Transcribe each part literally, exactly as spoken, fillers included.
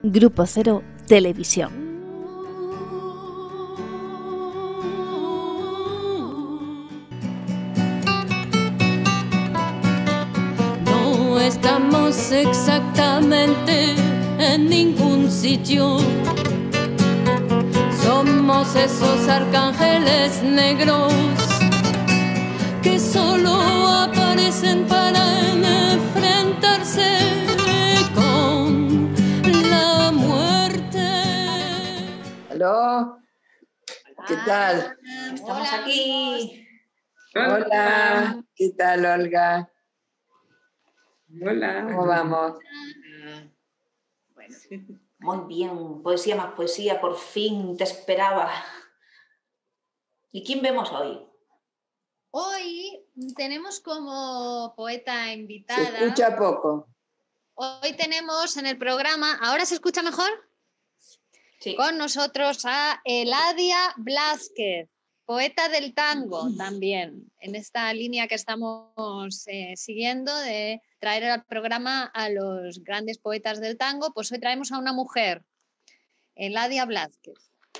Grupo Cero Televisión. No estamos exactamente en ningún sitio. Somos esos arcángeles negros que solo aparecen para enfrentarse con la muerte. ¿Aló? ¿Qué tal? Estamos Hola, aquí. Hola. Hola, ¿qué tal, Olga? Hola. ¿Cómo vamos? Bueno, muy bien, poesía más poesía, por fin te esperaba. ¿Y quién vemos hoy? Hoy tenemos como poeta invitada. Se escucha poco. Hoy tenemos en el programa, ¿ahora se escucha mejor? Sí. Con nosotros a Eladia Blázquez, poeta del tango también, en esta línea que estamos eh, siguiendo de traer al programa a los grandes poetas del tango, pues hoy traemos a una mujer, Eladia Blázquez.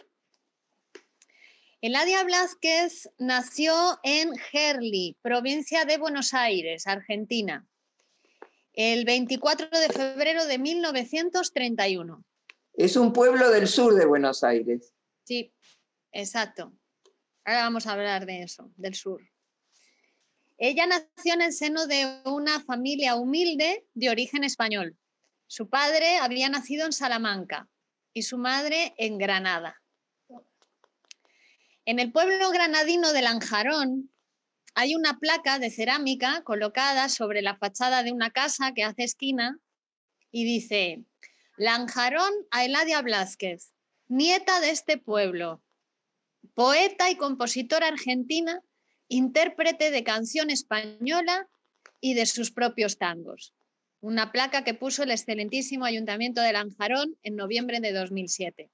Eladia Blázquez nació en Gerli, provincia de Buenos Aires, Argentina, el veinticuatro de febrero de mil novecientos treinta y uno. Es un pueblo del sur de Buenos Aires. Sí, exacto. Ahora vamos a hablar de eso, del sur. Ella nació en el seno de una familia humilde de origen español. Su padre había nacido en Salamanca y su madre en Granada. En el pueblo granadino de Lanjarón hay una placa de cerámica colocada sobre la fachada de una casa que hace esquina y dice: Lanjarón a Eladia Blázquez, nieta de este pueblo, poeta y compositora argentina, intérprete de canción española y de sus propios tangos. Una placa que puso el excelentísimo Ayuntamiento de Lanjarón en noviembre de dos mil siete.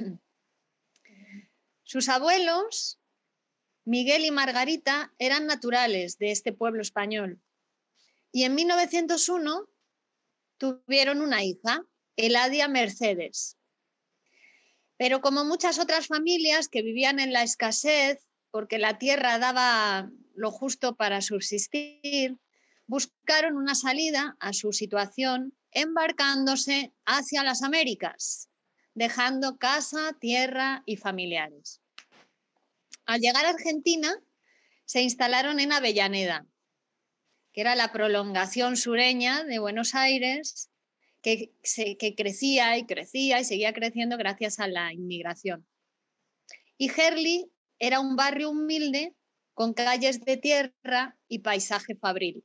Sus abuelos, Miguel y Margarita, eran naturales de este pueblo español y en mil novecientos uno tuvieron una hija, Eladia Mercedes. Pero como muchas otras familias que vivían en la escasez porque la tierra daba lo justo para subsistir, buscaron una salida a su situación embarcándose hacia las Américas, dejando casa, tierra y familiares. Al llegar a Argentina, se instalaron en Avellaneda, que era la prolongación sureña de Buenos Aires, que, se, que crecía y crecía y seguía creciendo gracias a la inmigración. Y Gerli era un barrio humilde con calles de tierra y paisaje fabril.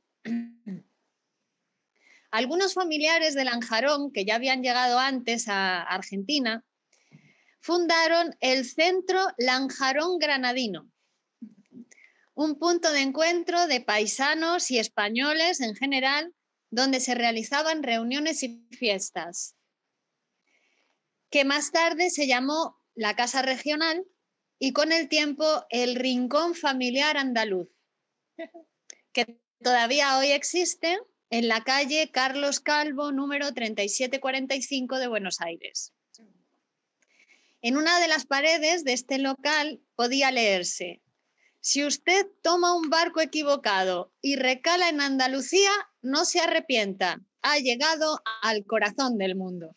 Algunos familiares de Lanjarón, que ya habían llegado antes a Argentina, fundaron el Centro Lanjarón Granadino, un punto de encuentro de paisanos y españoles en general, donde se realizaban reuniones y fiestas, que más tarde se llamó la Casa Regional y con el tiempo el Rincón Familiar Andaluz, que todavía hoy existe en la calle Carlos Calvo, número treinta y siete cuarenta y cinco de Buenos Aires. En una de las paredes de este local podía leerse: si usted toma un barco equivocado y recala en Andalucía, no se arrepienta, ha llegado al corazón del mundo.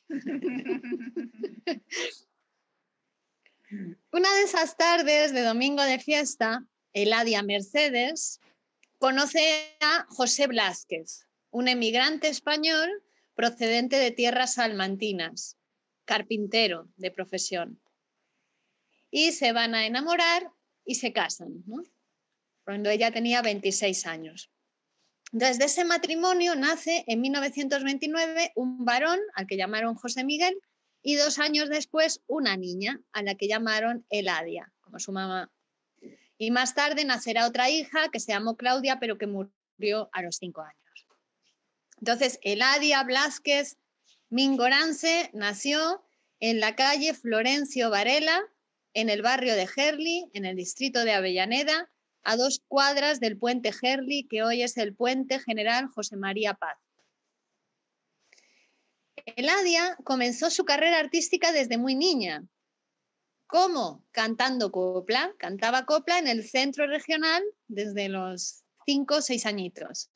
Una de esas tardes de domingo de fiesta, Eladia Mercedes conoce a José Blázquez, un emigrante español procedente de tierras salmantinas, carpintero de profesión. Y se van a enamorar y se casan, ¿no? Cuando ella tenía veintiséis años. Entonces, de ese matrimonio nace en mil novecientos veintinueve un varón al que llamaron José Miguel y dos años después una niña a la que llamaron Eladia, como su mamá. Y más tarde nacerá otra hija que se llamó Claudia, pero que murió a los cinco años. Entonces, Eladia Blázquez Mingorance nació en la calle Florencio Varela, en el barrio de Gerli, en el distrito de Avellaneda, a dos cuadras del puente Gerli, que hoy es el puente General José María Paz. Eladia comenzó su carrera artística desde muy niña. ¿Cómo? Cantando copla. Cantaba copla en el centro regional desde los cinco o seis añitos.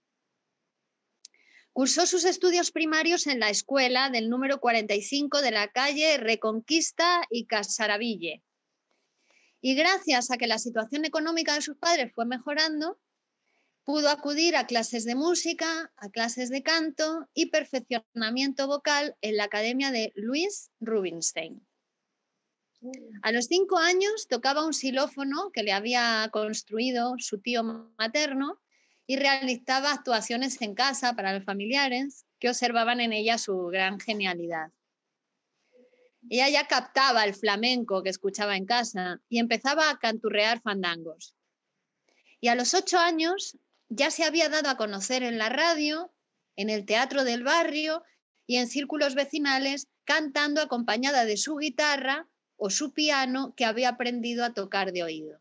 Cursó sus estudios primarios en la escuela del número cuarenta y cinco de la calle Reconquista y Casaraville. Y gracias a que la situación económica de sus padres fue mejorando, pudo acudir a clases de música, a clases de canto y perfeccionamiento vocal en la academia de Louis Rubinstein. A los cinco años tocaba un xilófono que le había construido su tío materno y realizaba actuaciones en casa para los familiares que observaban en ella su gran genialidad. Ella ya captaba el flamenco que escuchaba en casa y empezaba a canturrear fandangos. Y a los ocho años ya se había dado a conocer en la radio, en el teatro del barrio y en círculos vecinales, cantando acompañada de su guitarra o su piano que había aprendido a tocar de oído.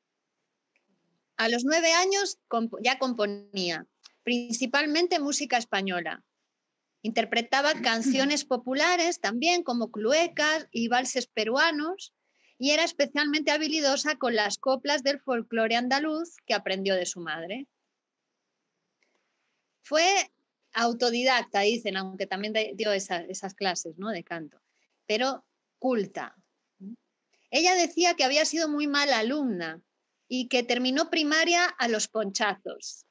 A los nueve años ya componía, principalmente música española. Interpretaba canciones populares también como cluecas y valses peruanos y era especialmente habilidosa con las coplas del folclore andaluz que aprendió de su madre. Fue autodidacta, dicen, aunque también dio esas, esas clases, ¿no?, de canto, pero culta. Ella decía que había sido muy mala alumna y que terminó primaria a los ponchazos.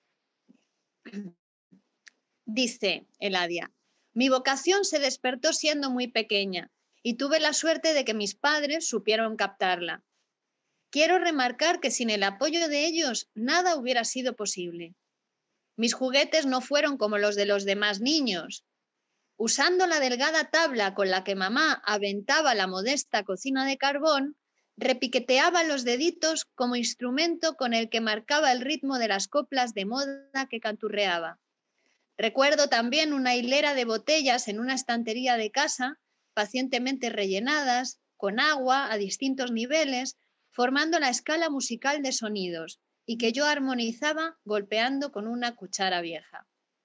Dice Eladia, mi vocación se despertó siendo muy pequeña y tuve la suerte de que mis padres supieron captarla. Quiero remarcar que sin el apoyo de ellos nada hubiera sido posible. Mis juguetes no fueron como los de los demás niños. Usando la delgada tabla con la que mamá aventaba la modesta cocina de carbón, repiqueteaba los deditos como instrumento con el que marcaba el ritmo de las coplas de moda que canturreaba. Recuerdo también una hilera de botellas en una estantería de casa, pacientemente rellenadas, con agua a distintos niveles, formando la escala musical de sonidos, y que yo armonizaba golpeando con una cuchara vieja.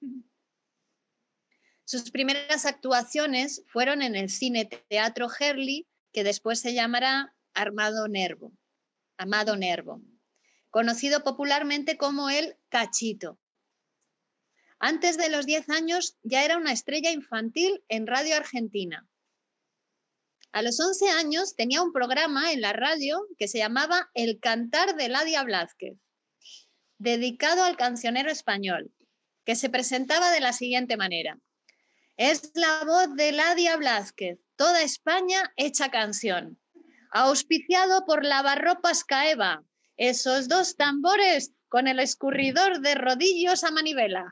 Sus primeras actuaciones fueron en el Cine Teatro Gerli, que después se llamará Armado Nervo, Amado Nervo, conocido popularmente como el Cachito. Antes de los diez años ya era una estrella infantil en Radio Argentina. A los once años tenía un programa en la radio que se llamaba El Cantar de Eladia Blázquez, dedicado al cancionero español, que se presentaba de la siguiente manera. Es la voz de Eladia Blázquez, toda España hecha canción. Auspiciado por Lavarropas Caeva, esos dos tambores con el escurridor de rodillos a manivela.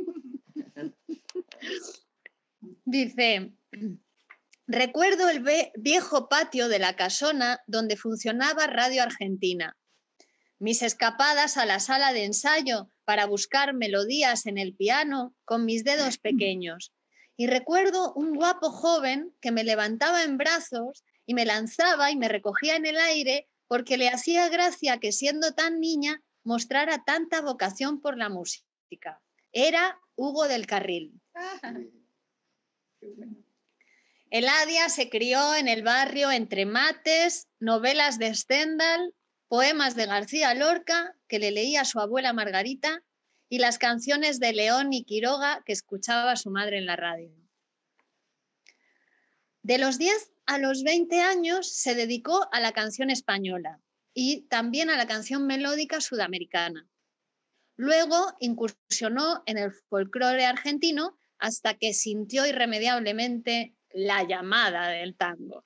Dice, recuerdo el viejo patio de la casona donde funcionaba Radio Argentina. Mis escapadas a la sala de ensayo para buscar melodías en el piano con mis dedos pequeños. Y recuerdo un guapo joven que me levantaba en brazos y me lanzaba y me recogía en el aire porque le hacía gracia que siendo tan niña mostrara tanta vocación por la música. Era Hugo del Carril. Eladia se crió en el barrio entre mates, novelas de Stendhal, poemas de García Lorca, que le leía a su abuela Margarita, y las canciones de León y Quiroga que escuchaba su madre en la radio. De los diez a los veinte años se dedicó a la canción española y también a la canción melódica sudamericana. Luego incursionó en el folclore argentino hasta que sintió irremediablemente la llamada del tango.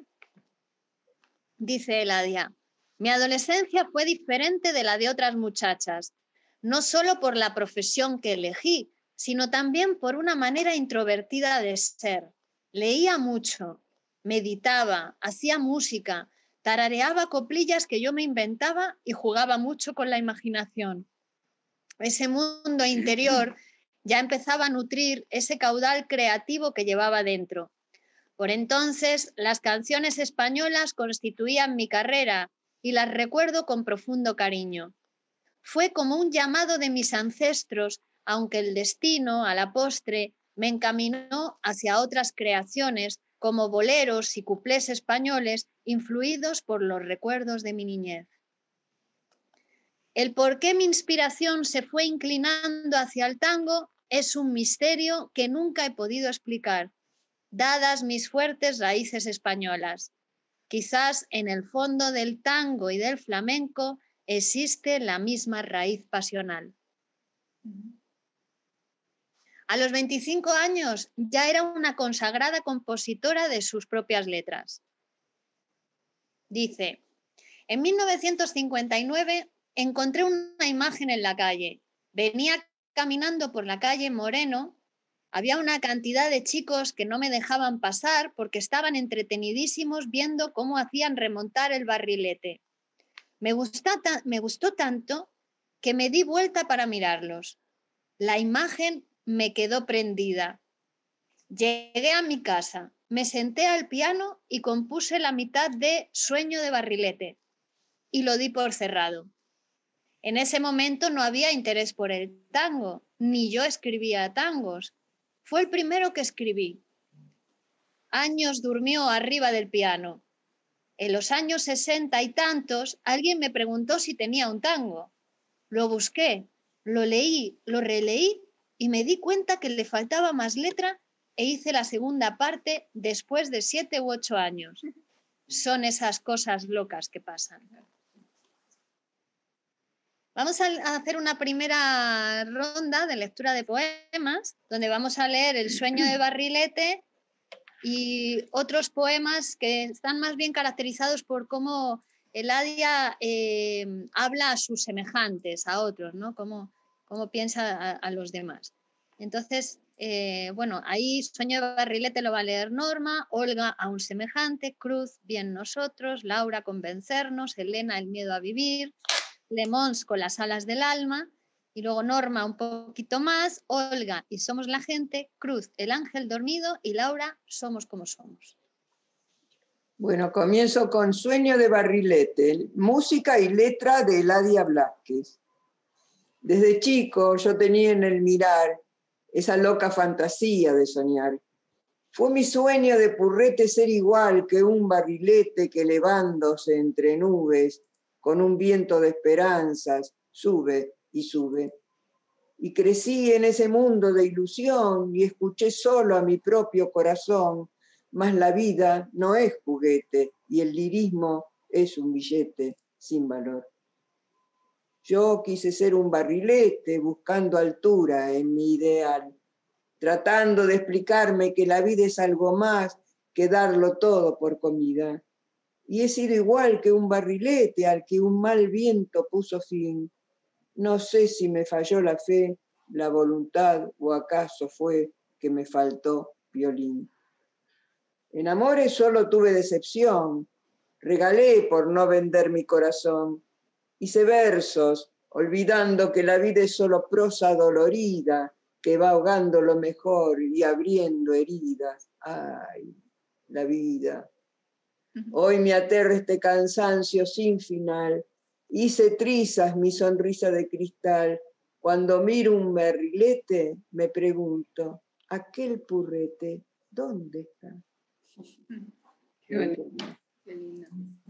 Dice Eladia, mi adolescencia fue diferente de la de otras muchachas, no solo por la profesión que elegí, sino también por una manera introvertida de ser. Leía mucho, meditaba, hacía música, tarareaba coplillas que yo me inventaba y jugaba mucho con la imaginación. Ese mundo interior ya empezaba a nutrir ese caudal creativo que llevaba dentro. Por entonces, las canciones españolas constituían mi carrera y las recuerdo con profundo cariño. Fue como un llamado de mis ancestros, aunque el destino, a la postre, me encaminó hacia otras creaciones como boleros y cuplés españoles influidos por los recuerdos de mi niñez. El por qué mi inspiración se fue inclinando hacia el tango es un misterio que nunca he podido explicar, dadas mis fuertes raíces españolas. Quizás en el fondo del tango y del flamenco existe la misma raíz pasional. A los veinticinco años ya era una consagrada compositora de sus propias letras. Dice, en mil novecientos cincuenta y nueve encontré una imagen en la calle. Venía caminando por la calle Moreno. Había una cantidad de chicos que no me dejaban pasar porque estaban entretenidísimos viendo cómo hacían remontar el barrilete. Me gustó, me gustó tanto que me di vuelta para mirarlos. La imagen me quedó prendida. Llegué a mi casa, me senté al piano y compuse la mitad de Sueño de barrilete y lo di por cerrado. En ese momento no había interés por el tango, ni yo escribía tangos. Fue el primero que escribí. Años durmió arriba del piano. En los años sesenta y tantos, alguien me preguntó si tenía un tango. Lo busqué, lo leí, lo releí y me di cuenta que le faltaba más letra e hice la segunda parte después de siete u ocho años. Son esas cosas locas que pasan. Vamos a hacer una primera ronda de lectura de poemas, donde vamos a leer El sueño de barrilete y otros poemas que están más bien caracterizados por cómo Eladia eh, habla a sus semejantes, a otros, ¿no? Cómo, cómo piensa a, a los demás. Entonces, eh, bueno, ahí Sueño de barrilete lo va a leer Norma, Olga a un semejante, Cruz, Bien nosotros, Laura, Convencernos, Elena, El miedo a vivir, Le Mons con Las alas del alma, y luego Norma un poquito más, Olga y Somos la gente, Cruz, El ángel dormido y Laura, Somos como somos. Bueno, comienzo con Sueño de barrilete, música y letra de Eladia Blázquez. Desde chico yo tenía en el mirar esa loca fantasía de soñar. Fue mi sueño de purrete ser igual que un barrilete que elevándose entre nubes, con un viento de esperanzas, sube y sube. Y crecí en ese mundo de ilusión y escuché solo a mi propio corazón, mas la vida no es juguete y el lirismo es un billete sin valor. Yo quise ser un barrilete buscando altura en mi ideal, tratando de explicarme que la vida es algo más que darlo todo por comida. Y he sido igual que un barrilete al que un mal viento puso fin. No sé si me falló la fe, la voluntad o acaso fue que me faltó violín. En amores solo tuve decepción, regalé por no vender mi corazón. Hice versos, olvidando que la vida es solo prosa dolorida, que va ahogando lo mejor y abriendo heridas. Ay, la vida. Hoy me aterra este cansancio sin final. Hice trizas mi sonrisa de cristal. Cuando miro un barrilete, me pregunto, ¿aquel purrete dónde está? Qué bonito. Qué lindo.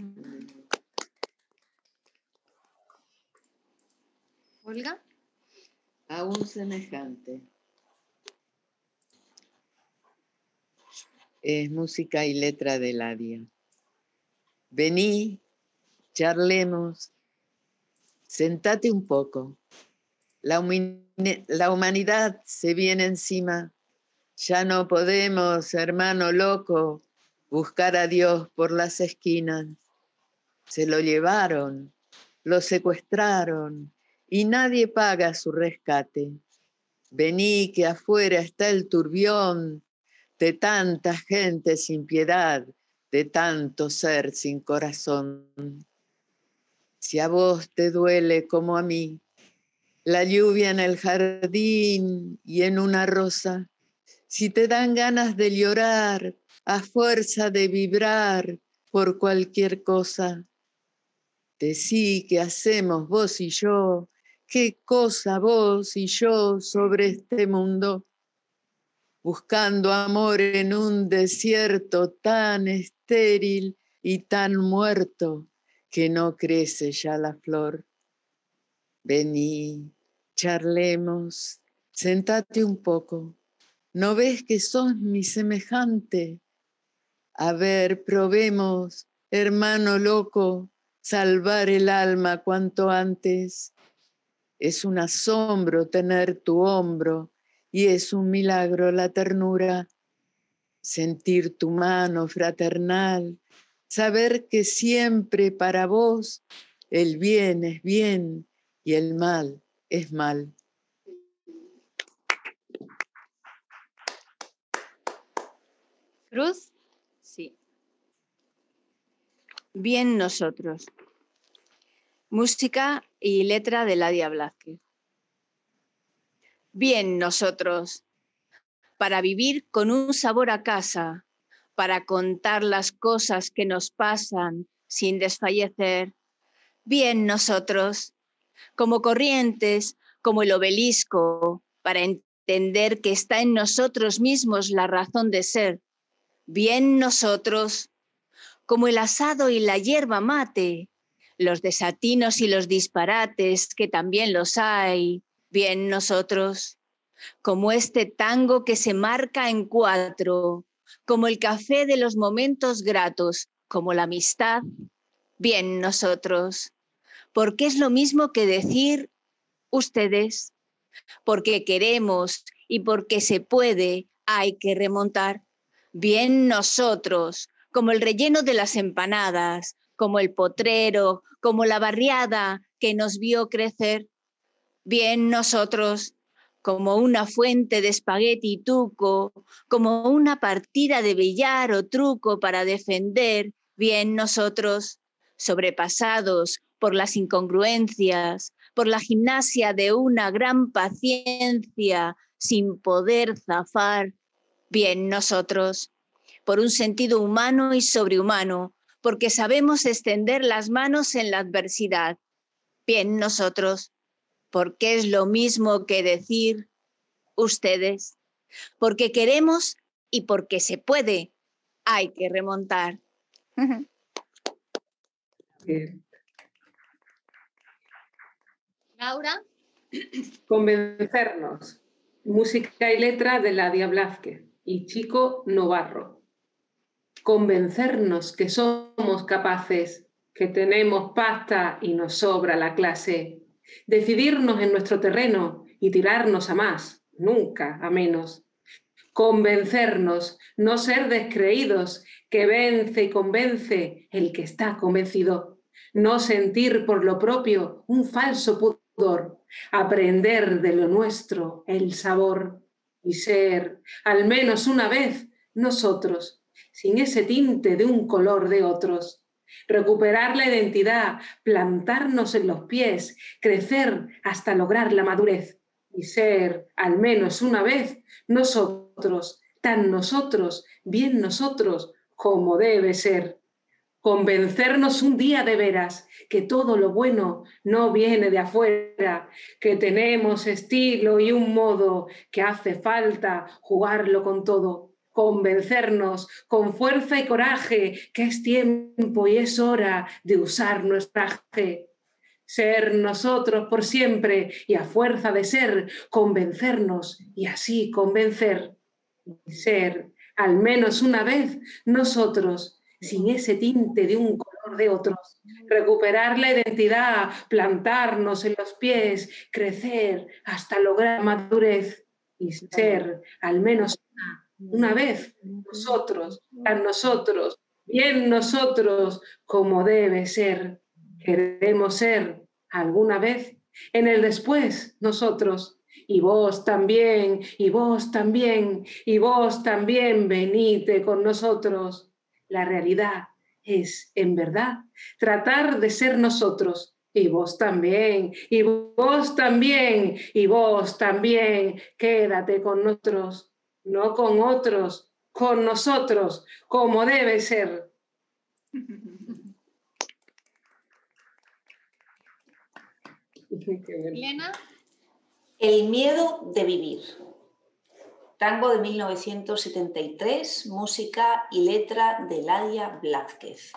Olga. A un semejante. Es música y letra de Eladia. Vení, charlemos, sentate un poco. La, la humanidad se viene encima. Ya no podemos, hermano loco, buscar a Dios por las esquinas. Se lo llevaron, lo secuestraron y nadie paga su rescate. Vení que afuera está el turbión de tanta gente sin piedad, de tanto ser sin corazón. Si a vos te duele como a mí, la lluvia en el jardín y en una rosa, si te dan ganas de llorar a fuerza de vibrar por cualquier cosa, decí qué hacemos vos y yo, qué cosa vos y yo sobre este mundo. buscando amor en un desierto tan estéril y tan muerto que no crece ya la flor. Vení, charlemos, sentate un poco. ¿No ves que sos mi semejante? A ver, probemos, hermano loco, salvar el alma cuanto antes. Es un asombro tener tu hombro y es un milagro la ternura. Sentir tu mano fraternal, saber que siempre para vos el bien es bien y el mal es mal. Cruz, sí. Bien nosotros. Música y letra de Ladia Blázquez. Bien nosotros, para vivir con un sabor a casa, para contar las cosas que nos pasan sin desfallecer. Bien nosotros, como corrientes, como el obelisco, para entender que está en nosotros mismos la razón de ser. Bien nosotros, como el asado y la hierba mate, los desatinos y los disparates, que también los hay, bien nosotros, como este tango que se marca en cuatro, como el café de los momentos gratos, como la amistad, bien nosotros, porque es lo mismo que decir ustedes, porque queremos y porque se puede, hay que remontar, bien nosotros, como el relleno de las empanadas, como el potrero, como la barriada que nos vio crecer. Bien nosotros, como una fuente de espagueti y tuco, como una partida de billar o truco para defender. Bien nosotros, sobrepasados por las incongruencias, por la gimnasia de una gran paciencia, sin poder zafar. Bien nosotros, por un sentido humano y sobrehumano, porque sabemos extender las manos en la adversidad. Bien nosotros, porque es lo mismo que decir ustedes, porque queremos y porque se puede, hay que remontar. Bien. Laura. Convencernos. Música y letra de Ladia Blázquez y Chico Novarro. Convencernos que somos capaces, que tenemos pasta y nos sobra la clase. Decidirnos en nuestro terreno y tirarnos a más, nunca a menos. Convencernos, no ser descreídos, que vence y convence el que está convencido. No sentir por lo propio un falso pudor, aprender de lo nuestro el sabor y ser, al menos una vez, nosotros, sin ese tinte de un color de otros. Recuperar la identidad, plantarnos en los pies, crecer hasta lograr la madurez y ser, al menos una vez, nosotros, tan nosotros, bien nosotros, como debe ser. Convencernos un día de veras que todo lo bueno no viene de afuera, que tenemos estilo y un modo, que hace falta jugarlo con todo. Convencernos con fuerza y coraje que es tiempo y es hora de usar nuestro traje. Ser nosotros por siempre y a fuerza de ser, convencernos y así convencer. Ser, al menos una vez, nosotros, sin ese tinte de un color de otros. Recuperar la identidad, plantarnos en los pies, crecer hasta lograr madurez y ser, al menos una, una vez, nosotros, tan nosotros, bien nosotros, como debe ser. Queremos ser alguna vez, en el después, nosotros. Y vos también, y vos también, y vos también, venite con nosotros. La realidad es, en verdad, tratar de ser nosotros. Y vos también, y vos también, y vos también, quédate con nosotros, no con otros, con nosotros, como debe ser. Elena. El miedo de vivir. Tango de mil novecientos setenta y tres, música y letra de Ladia Blázquez.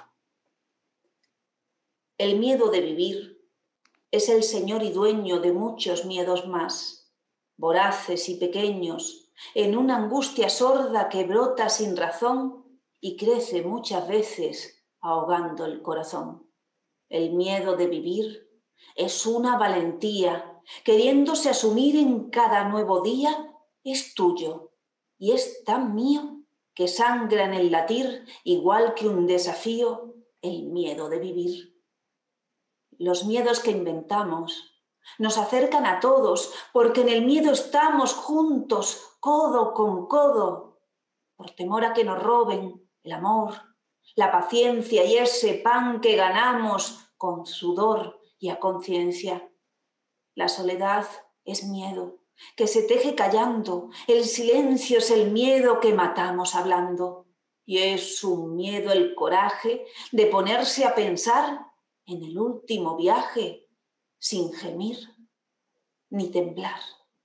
El miedo de vivir es el señor y dueño de muchos miedos más, voraces y pequeños, en una angustia sorda que brota sin razón y crece muchas veces ahogando el corazón. El miedo de vivir es una valentía, queriéndose asumir en cada nuevo día, es tuyo y es tan mío que sangra en el latir, igual que un desafío, el miedo de vivir. Los miedos que inventamos nos acercan a todos, porque en el miedo estamos juntos, codo con codo, por temor a que nos roben el amor, la paciencia y ese pan que ganamos con sudor y a conciencia. La soledad es miedo, que se teje callando, el silencio es el miedo que matamos hablando, y es un miedo el coraje de ponerse a pensar en el último viaje sin gemir ni temblar.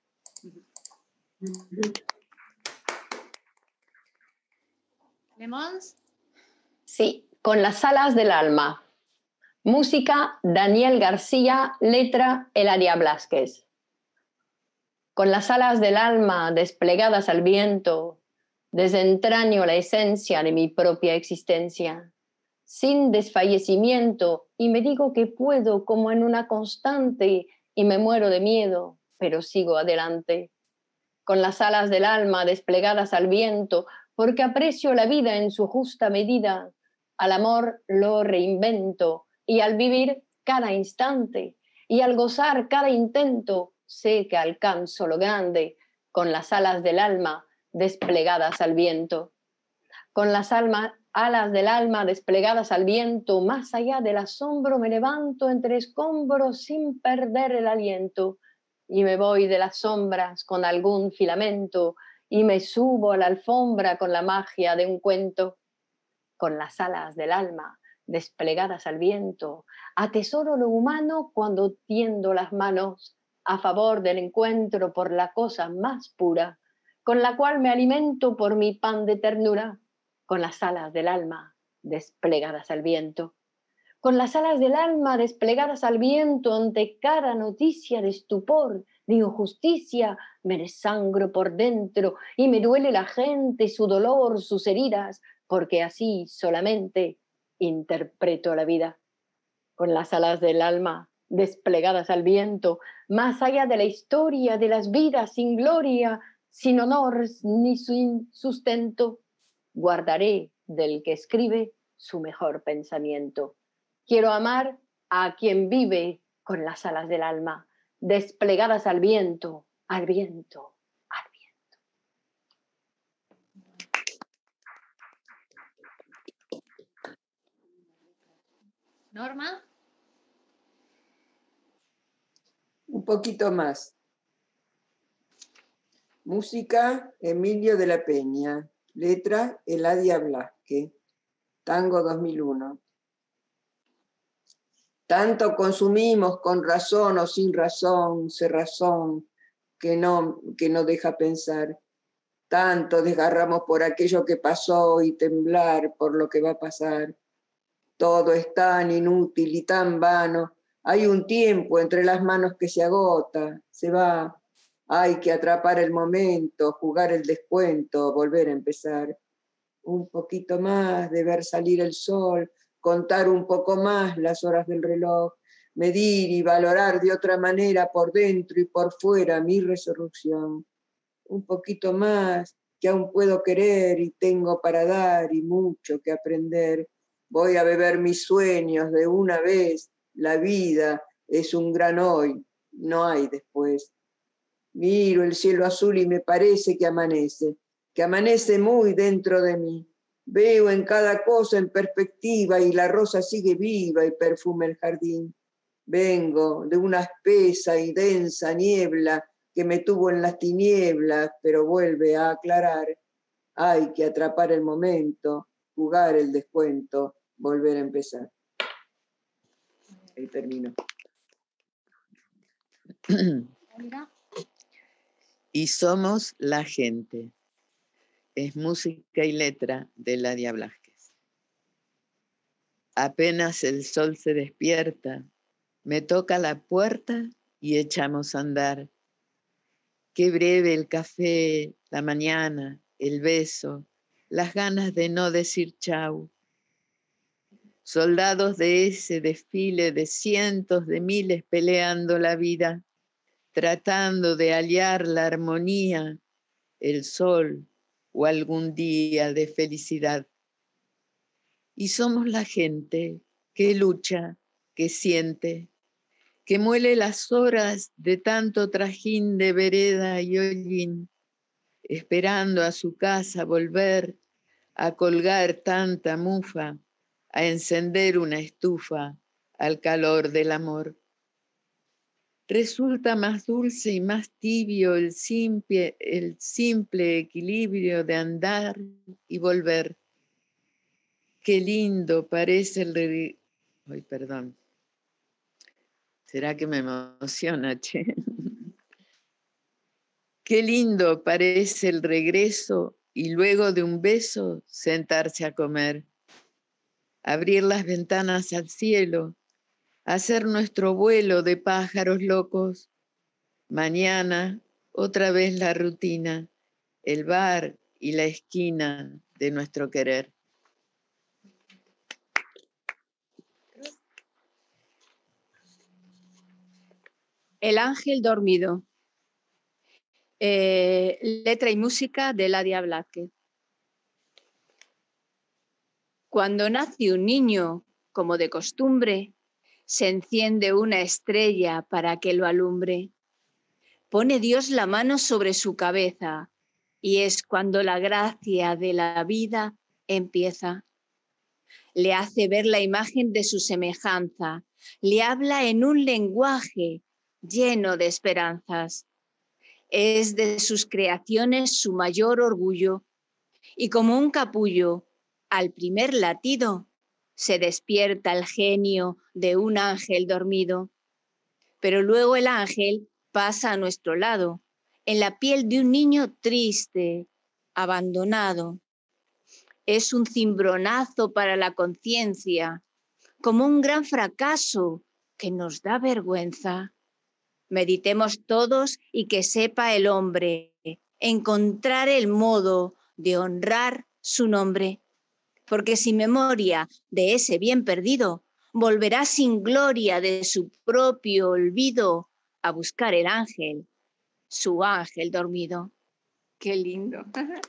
¿Lemons? Sí, con las alas del alma. Música, Daniel García, letra, Eladia Blázquez. Con las alas del alma desplegadas al viento, desentraño la esencia de mi propia existencia, sin desfallecimiento, y me digo que puedo como en una constante, y me muero de miedo, pero sigo adelante. Con las alas del alma desplegadas al viento, porque aprecio la vida en su justa medida, al amor lo reinvento, y al vivir cada instante, y al gozar cada intento, sé que alcanzo lo grande, con las alas del alma desplegadas al viento. Con las alma, alas del alma desplegadas al viento, más allá del asombro me levanto entre escombros sin perder el aliento, y me voy de las sombras con algún filamento, y me subo a la alfombra con la magia de un cuento. Con las alas del alma desplegadas al viento, atesoro lo humano cuando tiendo las manos a favor del encuentro por la cosa más pura, con la cual me alimento por mi pan de ternura, con las alas del alma desplegadas al viento. Con las alas del alma desplegadas al viento, ante cada noticia de estupor, de injusticia, me desangro por dentro y me duele la gente, su dolor, sus heridas, porque así solamente interpreto la vida. Con las alas del alma desplegadas al viento, más allá de la historia de las vidas sin gloria, sin honor ni sin sustento, guardaré del que escribe su mejor pensamiento. Quiero amar a quien vive con las alas del alma, desplegadas al viento, al viento, al viento. Norma. Un poquito más. Música, Emilio de la Peña. Letra, Eladia Blázquez. Tango dos mil uno. Tanto consumimos con razón o sin razón, cerrazón, que no, que no deja pensar. Tanto desgarramos por aquello que pasó y temblar por lo que va a pasar. Todo es tan inútil y tan vano. Hay un tiempo entre las manos que se agota, se va. Hay que atrapar el momento, jugar el descuento, volver a empezar. Un poquito más de ver salir el sol, contar un poco más las horas del reloj, medir y valorar de otra manera por dentro y por fuera mi resurrección. Un poquito más que aún puedo querer y tengo para dar y mucho que aprender. Voy a beber mis sueños de una vez. La vida es un gran hoy, no hay después. Miro el cielo azul y me parece que amanece, que amanece muy dentro de mí. Veo en cada cosa en perspectiva y la rosa sigue viva y perfuma el jardín. Vengo de una espesa y densa niebla que me tuvo en las tinieblas, pero vuelve a aclarar. Hay que atrapar el momento, jugar el descuento, volver a empezar. Ahí termino. y somos la gente. Es música y letra de Ladia Blázquez. Apenas el sol se despierta, me toca la puerta y echamos a andar. Qué breve el café, la mañana, el beso, las ganas de no decir chau. Soldados de ese desfile de cientos de miles peleando la vida, tratando de aliar la armonía, el sol o algún día de felicidad. Y somos la gente que lucha, que siente, que muele las horas de tanto trajín de vereda y hollín, esperando a su casa volver a colgar tanta mufa, a encender una estufa al calor del amor. Resulta más dulce y más tibio el simple, el simple equilibrio de andar y volver. Qué lindo parece el... Re... Ay, perdón. ¿Será que me emociona, che? Qué lindo parece el regreso y luego de un beso sentarse a comer. Abrir las ventanas al cielo, hacer nuestro vuelo de pájaros locos. Mañana, otra vez la rutina, el bar y la esquina de nuestro querer. El ángel dormido. Eh, letra y música de Ladia Blázquez. Cuando nace un niño, como de costumbre, se enciende una estrella para que lo alumbre. Pone Dios la mano sobre su cabeza y es cuando la gracia de la vida empieza. Le hace ver la imagen de su semejanza, le habla en un lenguaje lleno de esperanzas. Es de sus creaciones su mayor orgullo y como un capullo, al primer latido, se despierta el genio de un ángel dormido. Pero luego el ángel pasa a nuestro lado, en la piel de un niño triste, abandonado. Es un cimbronazo para la conciencia, como un gran fracaso que nos da vergüenza. Meditemos todos y que sepa el hombre encontrar el modo de honrar su nombre, porque sin memoria de ese bien perdido, volverá sin gloria de su propio olvido a buscar el ángel, su ángel dormido. Qué lindo.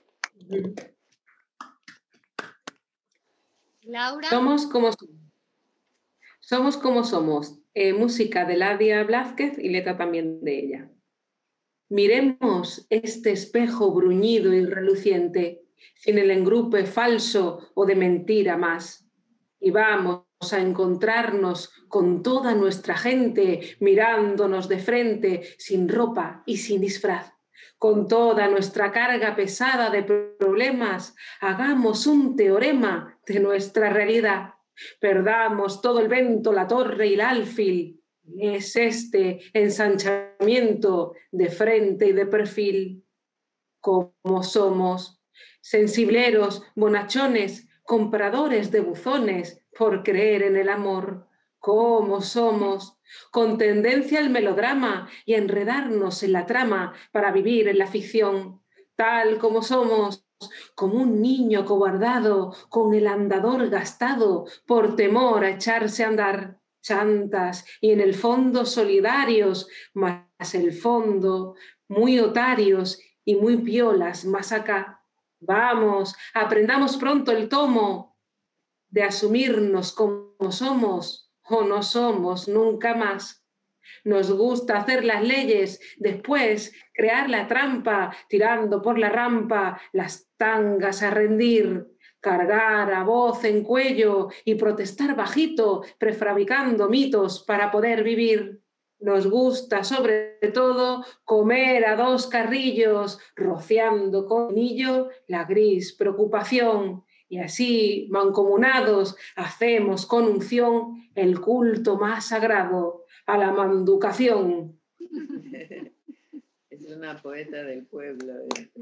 Laura. Somos como somos. Somos como somos. Eh, música de Ladia Blázquez y letra también de ella. Miremos este espejo bruñido y reluciente, sin el engrupe falso o de mentira más. Y vamos a encontrarnos con toda nuestra gente, mirándonos de frente, sin ropa y sin disfraz. Con toda nuestra carga pesada de problemas, hagamos un teorema de nuestra realidad. Perdamos todo el vento, la torre y el alfil. Es este ensanchamiento de frente y de perfil. Como somos, sensibleros, bonachones, compradores de buzones por creer en el amor. Como somos, con tendencia al melodrama y a enredarnos en la trama para vivir en la ficción. Tal como somos, como un niño cobardado, con el andador gastado, por temor a echarse a andar, chantas y en el fondo solidarios, mas el fondo muy otarios y muy piolas más acá. Vamos, aprendamos pronto el tomo de asumirnos como somos o no somos nunca más. Nos gusta hacer las leyes, después crear la trampa, tirando por la rampa las tangas a rendir, cargar a voz en cuello y protestar bajito, prefabricando mitos para poder vivir. Nos gusta, sobre todo, comer a dos carrillos, rociando con vinillo la gris preocupación. Y así, mancomunados, hacemos con unción el culto más sagrado a la manducación. una poeta del pueblo. ¿eh?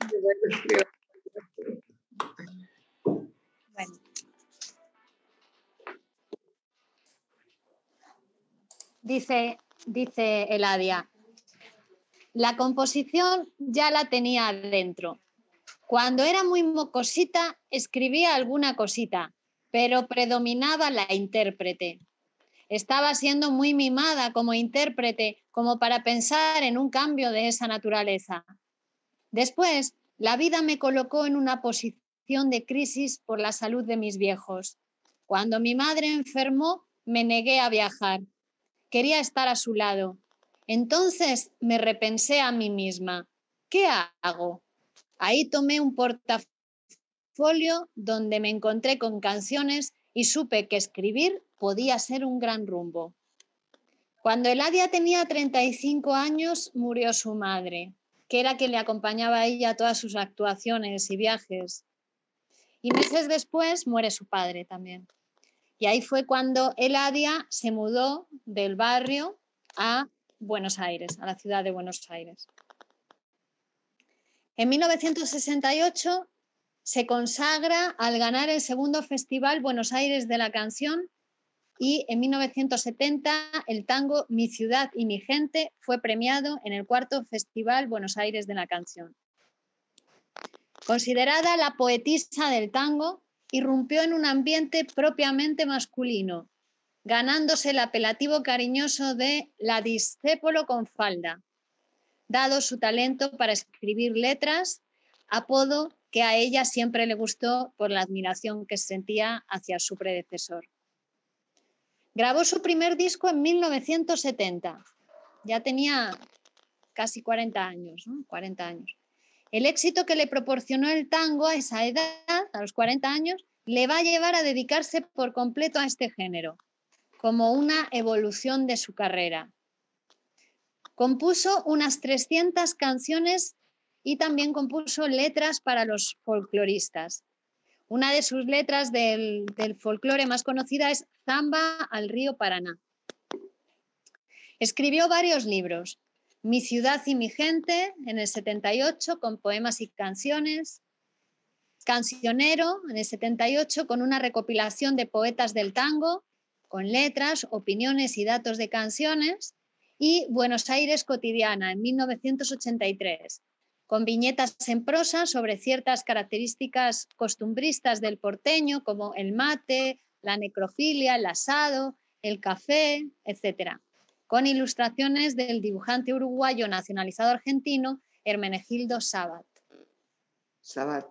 Bueno. Dice, dice Eladia, la composición ya la tenía adentro. Cuando era muy mocosita escribía alguna cosita, pero predominaba la intérprete. Estaba siendo muy mimada como intérprete, como para pensar en un cambio de esa naturaleza. Después, la vida me colocó en una posición de crisis por la salud de mis viejos. Cuando mi madre enfermó, me negué a viajar. Quería estar a su lado. Entonces me repensé a mí misma. ¿Qué hago? Ahí tomé un portafolio donde me encontré con canciones y supe que escribir podía ser un gran rumbo. Cuando Eladia tenía treinta y cinco años, murió su madre, que era quien le acompañaba a ella a todas sus actuaciones y viajes. Y meses después muere su padre también. Y ahí fue cuando Eladia se mudó del barrio a Buenos Aires, a la ciudad de Buenos Aires. En mil novecientos sesenta y ocho se consagra al ganar el segundo Festival Buenos Aires de la Canción y en mil novecientos setenta el tango Mi ciudad y mi gente fue premiado en el cuarto Festival Buenos Aires de la Canción. Considerada la poetisa del tango, irrumpió en un ambiente propiamente masculino, ganándose el apelativo cariñoso de la discépolo con falda, dado su talento para escribir letras, apodo que a ella siempre le gustó por la admiración que sentía hacia su predecesor. Grabó su primer disco en mil novecientos setenta, ya tenía casi cuarenta años, ¿no? cuarenta años. El éxito que le proporcionó el tango a esa edad, a los cuarenta años, le va a llevar a dedicarse por completo a este género, como una evolución de su carrera. Compuso unas trescientas canciones y también compuso letras para los folcloristas. Una de sus letras del, del folclore más conocida es Zamba al río Paraná. Escribió varios libros. Mi ciudad y mi gente, en el setenta y ocho, con poemas y canciones. Cancionero, en el setenta y ocho, con una recopilación de poetas del tango, con letras, opiniones y datos de canciones. Y Buenos Aires cotidiana, en mil novecientos ochenta y tres, con viñetas en prosa sobre ciertas características costumbristas del porteño, como el mate, la necrofilia, el asado, el café, etcétera, con ilustraciones del dibujante uruguayo nacionalizado argentino Hermenegildo Sabat. Sabat.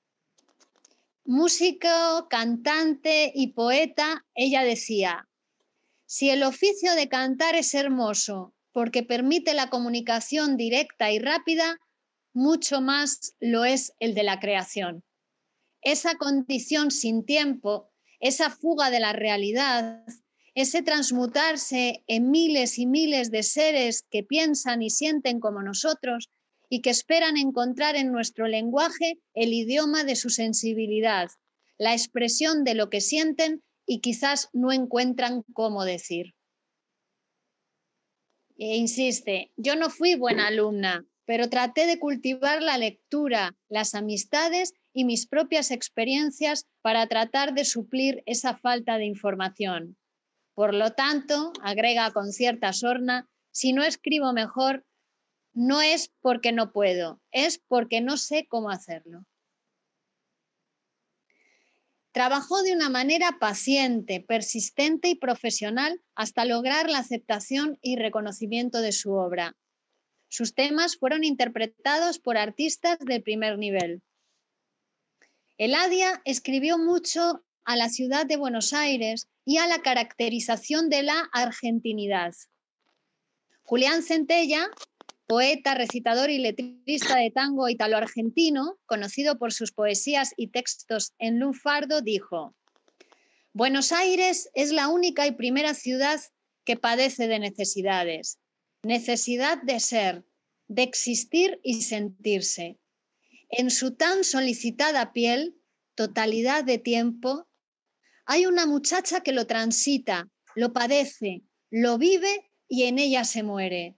Músico, cantante y poeta, ella decía: si el oficio de cantar es hermoso porque permite la comunicación directa y rápida, mucho más lo es el de la creación. Esa condición sin tiempo, esa fuga de la realidad, ese transmutarse en miles y miles de seres que piensan y sienten como nosotros y que esperan encontrar en nuestro lenguaje el idioma de su sensibilidad, la expresión de lo que sienten y quizás no encuentran cómo decir. E insiste, yo no fui buena alumna, pero traté de cultivar la lectura, las amistades y mis propias experiencias para tratar de suplir esa falta de información. Por lo tanto, agrega con cierta sorna, si no escribo mejor, no es porque no puedo, es porque no sé cómo hacerlo. Trabajó de una manera paciente, persistente y profesional hasta lograr la aceptación y reconocimiento de su obra. Sus temas fueron interpretados por artistas de primer nivel. Eladia escribió mucho a la ciudad de Buenos Aires y a la caracterización de la argentinidad. Julián Centella, poeta, recitador y letrista de tango italo-argentino, conocido por sus poesías y textos en lunfardo, dijo: Buenos Aires es la única y primera ciudad que padece de necesidades. Necesidad de ser, de existir y sentirse. En su tan solicitada piel, totalidad de tiempo, hay una muchacha que lo transita, lo padece, lo vive y en ella se muere.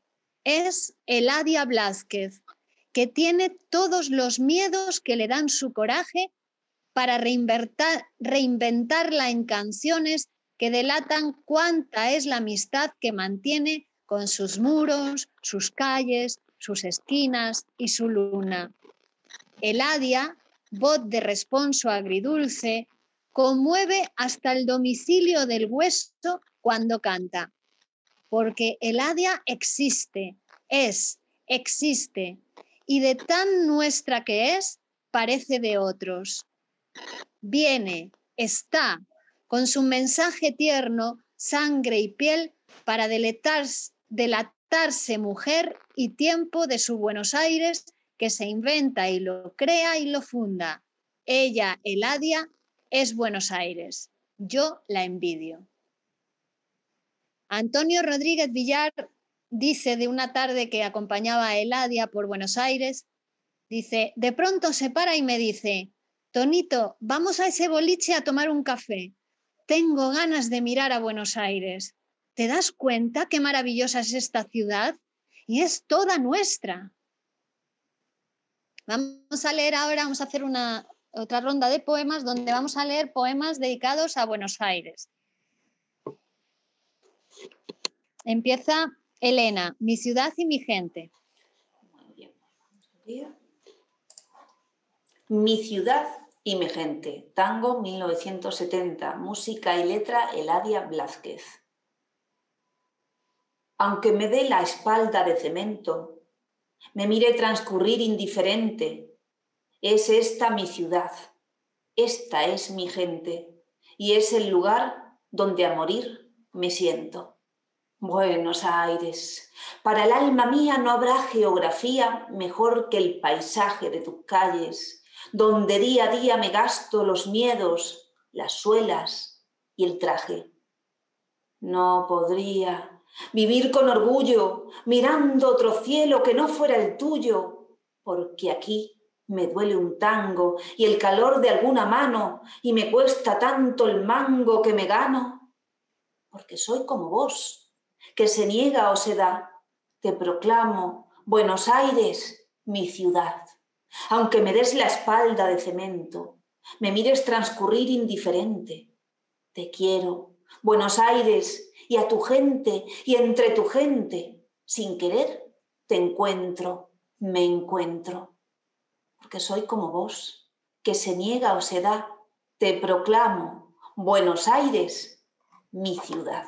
es Eladia Blázquez, que tiene todos los miedos que le dan su coraje para reinventar, reinventarla en canciones que delatan cuánta es la amistad que mantiene con sus muros, sus calles, sus esquinas y su luna. Eladia, voz de responso agridulce, conmueve hasta el domicilio del hueso cuando canta. Porque Eladia existe, es, existe, y de tan nuestra que es, parece de otros. Viene, está, con su mensaje tierno, sangre y piel, para delatarse, delatarse mujer y tiempo de su Buenos Aires, que se inventa y lo crea y lo funda. Ella, Eladia, es Buenos Aires. Yo la envidio. Antonio Rodríguez Villar dice de una tarde que acompañaba a Eladia por Buenos Aires, dice, de pronto se para y me dice, Tonito, vamos a ese boliche a tomar un café. Tengo ganas de mirar a Buenos Aires. ¿Te das cuenta qué maravillosa es esta ciudad? Y es toda nuestra. Vamos a leer ahora, vamos a hacer una, otra ronda de poemas donde vamos a leer poemas dedicados a Buenos Aires. Empieza Elena, mi ciudad y mi gente. Muy bien. Mi ciudad y mi gente, tango mil novecientos setenta, música y letra Eladia Blázquez. Aunque me dé la espalda de cemento, me mire transcurrir indiferente, es esta mi ciudad, esta es mi gente, y es el lugar donde a morir me siento. Buenos Aires, para el alma mía no habrá geografía mejor que el paisaje de tus calles, donde día a día me gasto los miedos, las suelas y el traje. No podría vivir con orgullo, mirando otro cielo que no fuera el tuyo, porque aquí me duele un tango y el calor de alguna mano, y me cuesta tanto el mango que me gano, porque soy como vos, que se niega o se da. Te proclamo, Buenos Aires, mi ciudad. Aunque me des la espalda de cemento, me mires transcurrir indiferente. Te quiero, Buenos Aires, y a tu gente, y entre tu gente, sin querer, te encuentro, me encuentro. Porque soy como vos, que se niega o se da. Te proclamo, Buenos Aires, mi ciudad.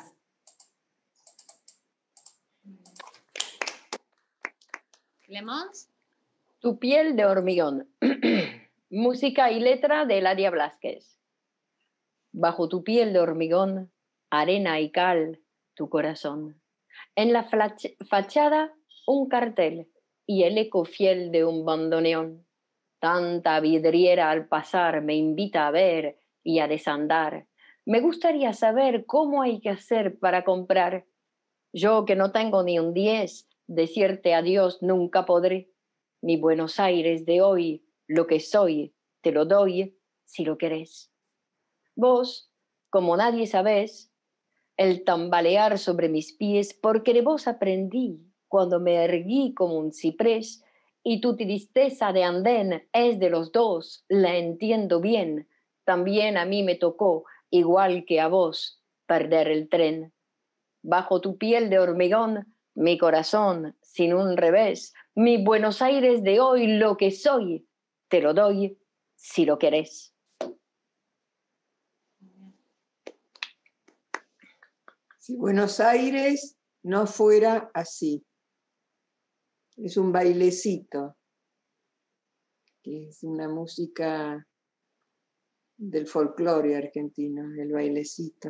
Clemence. Tu piel de hormigón. Música y letra de Eladia Blázquez. Bajo tu piel de hormigón, arena y cal, tu corazón. En la fachada, un cartel y el eco fiel de un bandoneón. Tanta vidriera al pasar me invita a ver y a desandar. Me gustaría saber cómo hay que hacer para comprar. Yo que no tengo ni un diez, decirte adiós nunca podré. Mi Buenos Aires de hoy, lo que soy, te lo doy si lo querés. Vos, como nadie sabés, el tambalear sobre mis pies, porque de vos aprendí cuando me erguí como un ciprés, y tu tristeza de andén es de los dos, la entiendo bien. También a mí me tocó, igual que a vos, perder el tren. Bajo tu piel de hormigón, mi corazón sin un revés, mi Buenos Aires de hoy, lo que soy, te lo doy si lo querés. Si Buenos Aires no fuera así. Es un bailecito, que es una música del folclore argentino, el bailecito.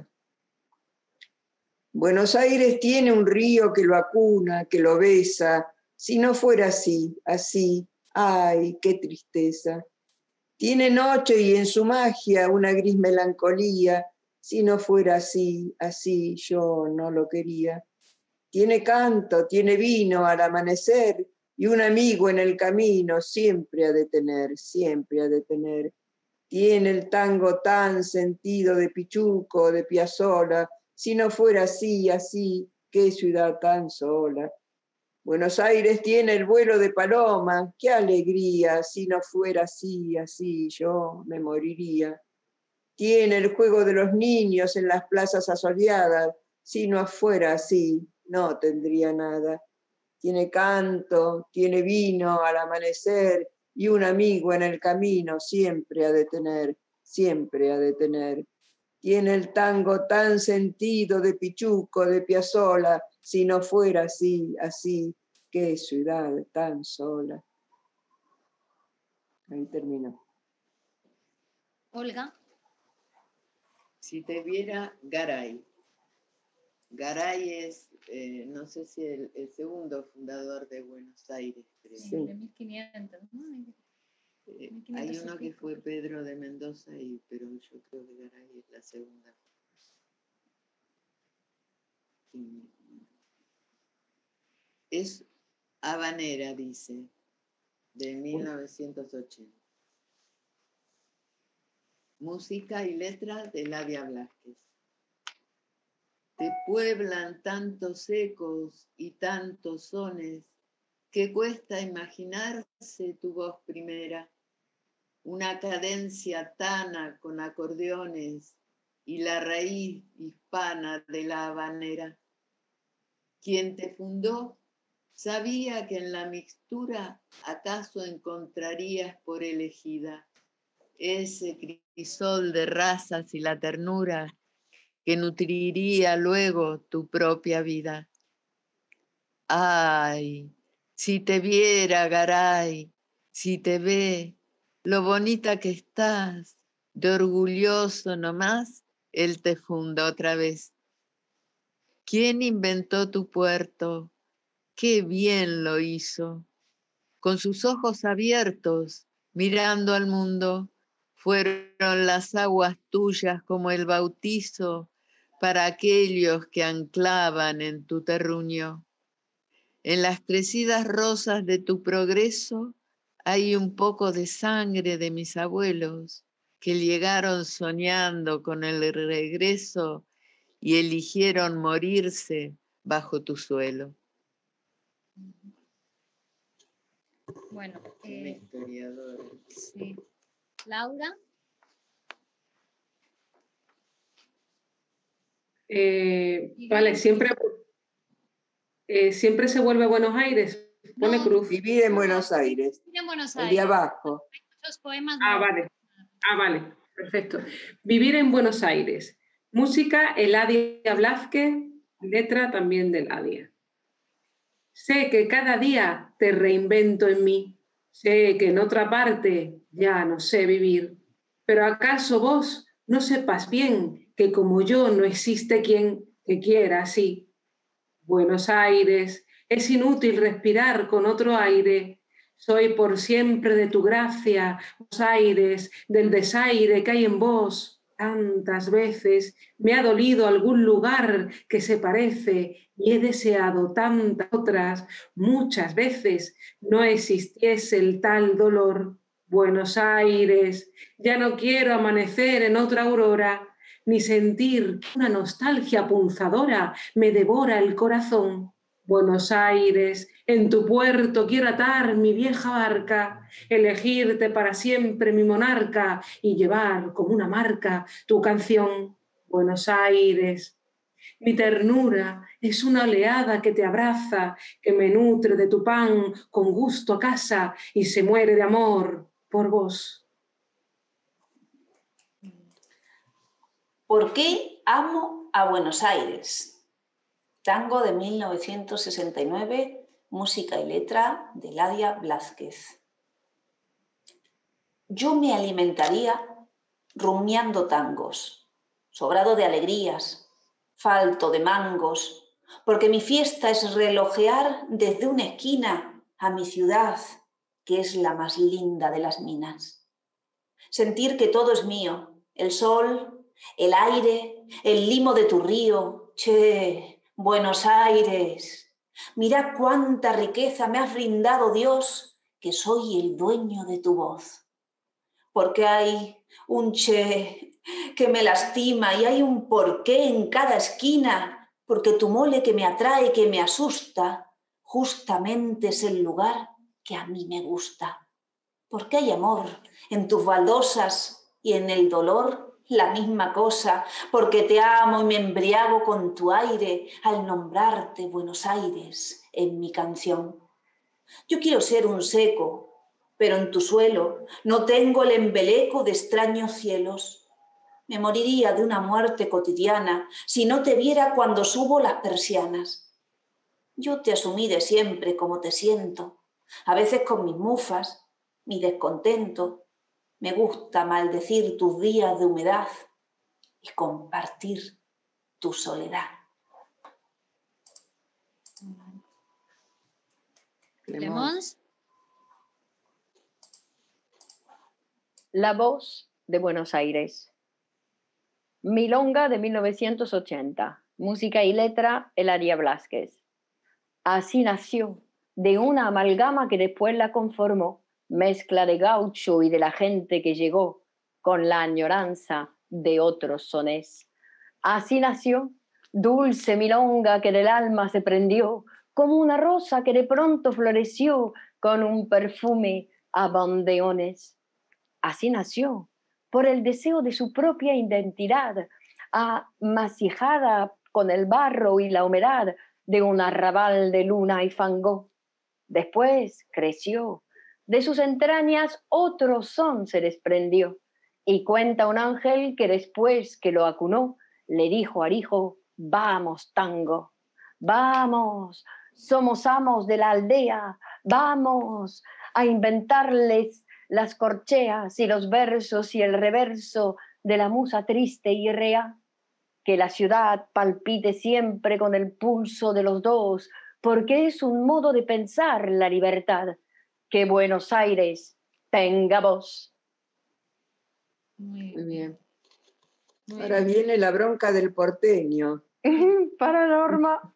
Buenos Aires tiene un río que lo acuna, que lo besa. Si no fuera así, así, ay, qué tristeza. Tiene noche y en su magia una gris melancolía. Si no fuera así, así, yo no lo quería. Tiene canto, tiene vino al amanecer y un amigo en el camino siempre ha de tener, siempre ha de tener. Tiene el tango tan sentido de Pichuco, de Piazzolla. Si no fuera así, así, qué ciudad tan sola. Buenos Aires tiene el vuelo de paloma, qué alegría, si no fuera así, así, yo me moriría. Tiene el juego de los niños en las plazas asoleadas, si no fuera así, no tendría nada. Tiene canto, tiene vino al amanecer y un amigo en el camino siempre ha de tener, siempre ha de tener. Tiene el tango tan sentido de Pichuco, de Piazzolla, si no fuera así, así, qué ciudad tan sola. Ahí terminó. Olga. Si te viera, Garay. Garay es, eh, no sé si el, el segundo fundador de Buenos Aires, creo. Sí, de mil quinientos, ¿no? Eh, hay uno que fue Pedro de Mendoza, y, pero yo creo que Garay es la segunda. Es habanera, dice, de mil novecientos ochenta. Música y letra de Ladia Blázquez. Te pueblan tantos ecos y tantos sones que cuesta imaginarse tu voz primera, una cadencia tana con acordeones y la raíz hispana de la habanera. Quien te fundó sabía que en la mixtura acaso encontrarías por elegida ese crisol de razas y la ternura que nutriría luego tu propia vida. Ay, si te viera, Garay, si te ve, lo bonita que estás, de orgulloso nomás, él te funda otra vez. ¿Quién inventó tu puerto? Qué bien lo hizo. Con sus ojos abiertos, mirando al mundo, fueron las aguas tuyas como el bautizo para aquellos que anclaban en tu terruño. En las crecidas rosas de tu progreso hay un poco de sangre de mis abuelos que llegaron soñando con el regreso y eligieron morirse bajo tu suelo. Bueno, Una eh, historiadora. sí. Laura. Eh, vale, siempre, eh, siempre se vuelve a Buenos Aires. Pone No, cruz. Vivir en Buenos Aires. Vivir en Buenos El de Aires. abajo. Hay muchos poemas. Ah, no. vale. Ah, vale. Perfecto. Vivir en Buenos Aires. Música, Eladia Blázquez. Letra también de Eladia. Sé que cada día te reinvento en mí. Sé que en otra parte ya no sé vivir. Pero ¿acaso vos no sepas bien que como yo no existe quien te quiera así? Buenos Aires, es inútil respirar con otro aire. Soy por siempre de tu gracia, Buenos Aires, del desaire que hay en vos. Tantas veces me ha dolido algún lugar que se parece y he deseado tantas otras. Muchas veces no existiese el tal dolor. Buenos Aires, ya no quiero amanecer en otra aurora, ni sentir que una nostalgia punzadora me devora el corazón. Buenos Aires, en tu puerto quiero atar mi vieja barca, elegirte para siempre mi monarca y llevar como una marca tu canción. Buenos Aires, mi ternura es una oleada que te abraza, que me nutre de tu pan con gusto a casa y se muere de amor por vos. ¿Por qué amo a Buenos Aires? Tango de mil novecientos sesenta y nueve, música y letra de Ladia Blázquez. Yo me alimentaría rumiando tangos, sobrado de alegrías, falto de mangos, porque mi fiesta es relojear desde una esquina a mi ciudad, que es la más linda de las minas. Sentir que todo es mío, el sol, el aire, el limo de tu río. Che, Buenos Aires, mira cuánta riqueza me has brindado Dios, que soy el dueño de tu voz. Porque hay un che que me lastima y hay un porqué en cada esquina, porque tu mole que me atrae, que me asusta, justamente es el lugar que a mí me gusta. Porque hay amor en tus baldosas y en el dolor la misma cosa. Porque te amo y me embriago con tu aire al nombrarte Buenos Aires en mi canción. Yo quiero ser un seco, pero en tu suelo no tengo el embeleco de extraños cielos. Me moriría de una muerte cotidiana si no te viera cuando subo las persianas. Yo te asumí de siempre como te siento, a veces con mis mufas, mi descontento. Me gusta maldecir tus días de humedad y compartir tu soledad. Clemons. La voz de Buenos Aires. Milonga de mil novecientos ochenta. Música y letra, Eladia Blasquez. Así nació, de una amalgama que después la conformó, mezcla de gaucho y de la gente que llegó, con la añoranza de otros sonés. Así nació, dulce milonga que del alma se prendió, como una rosa que de pronto floreció, con un perfume a bandeones. Así nació, por el deseo de su propia identidad, amasijada con el barro y la humedad de un arrabal de luna y fango. Después creció, de sus entrañas otro son se desprendió, y cuenta un ángel que después que lo acunó, le dijo al hijo, vamos tango, vamos, somos amos de la aldea, vamos a inventarles las corcheas y los versos y el reverso de la musa triste y rea, que la ciudad palpite siempre con el pulso de los dos, porque es un modo de pensar la libertad, que Buenos Aires tenga voz. Muy bien. Muy Ahora bien. Viene la bronca del porteño. Para Norma.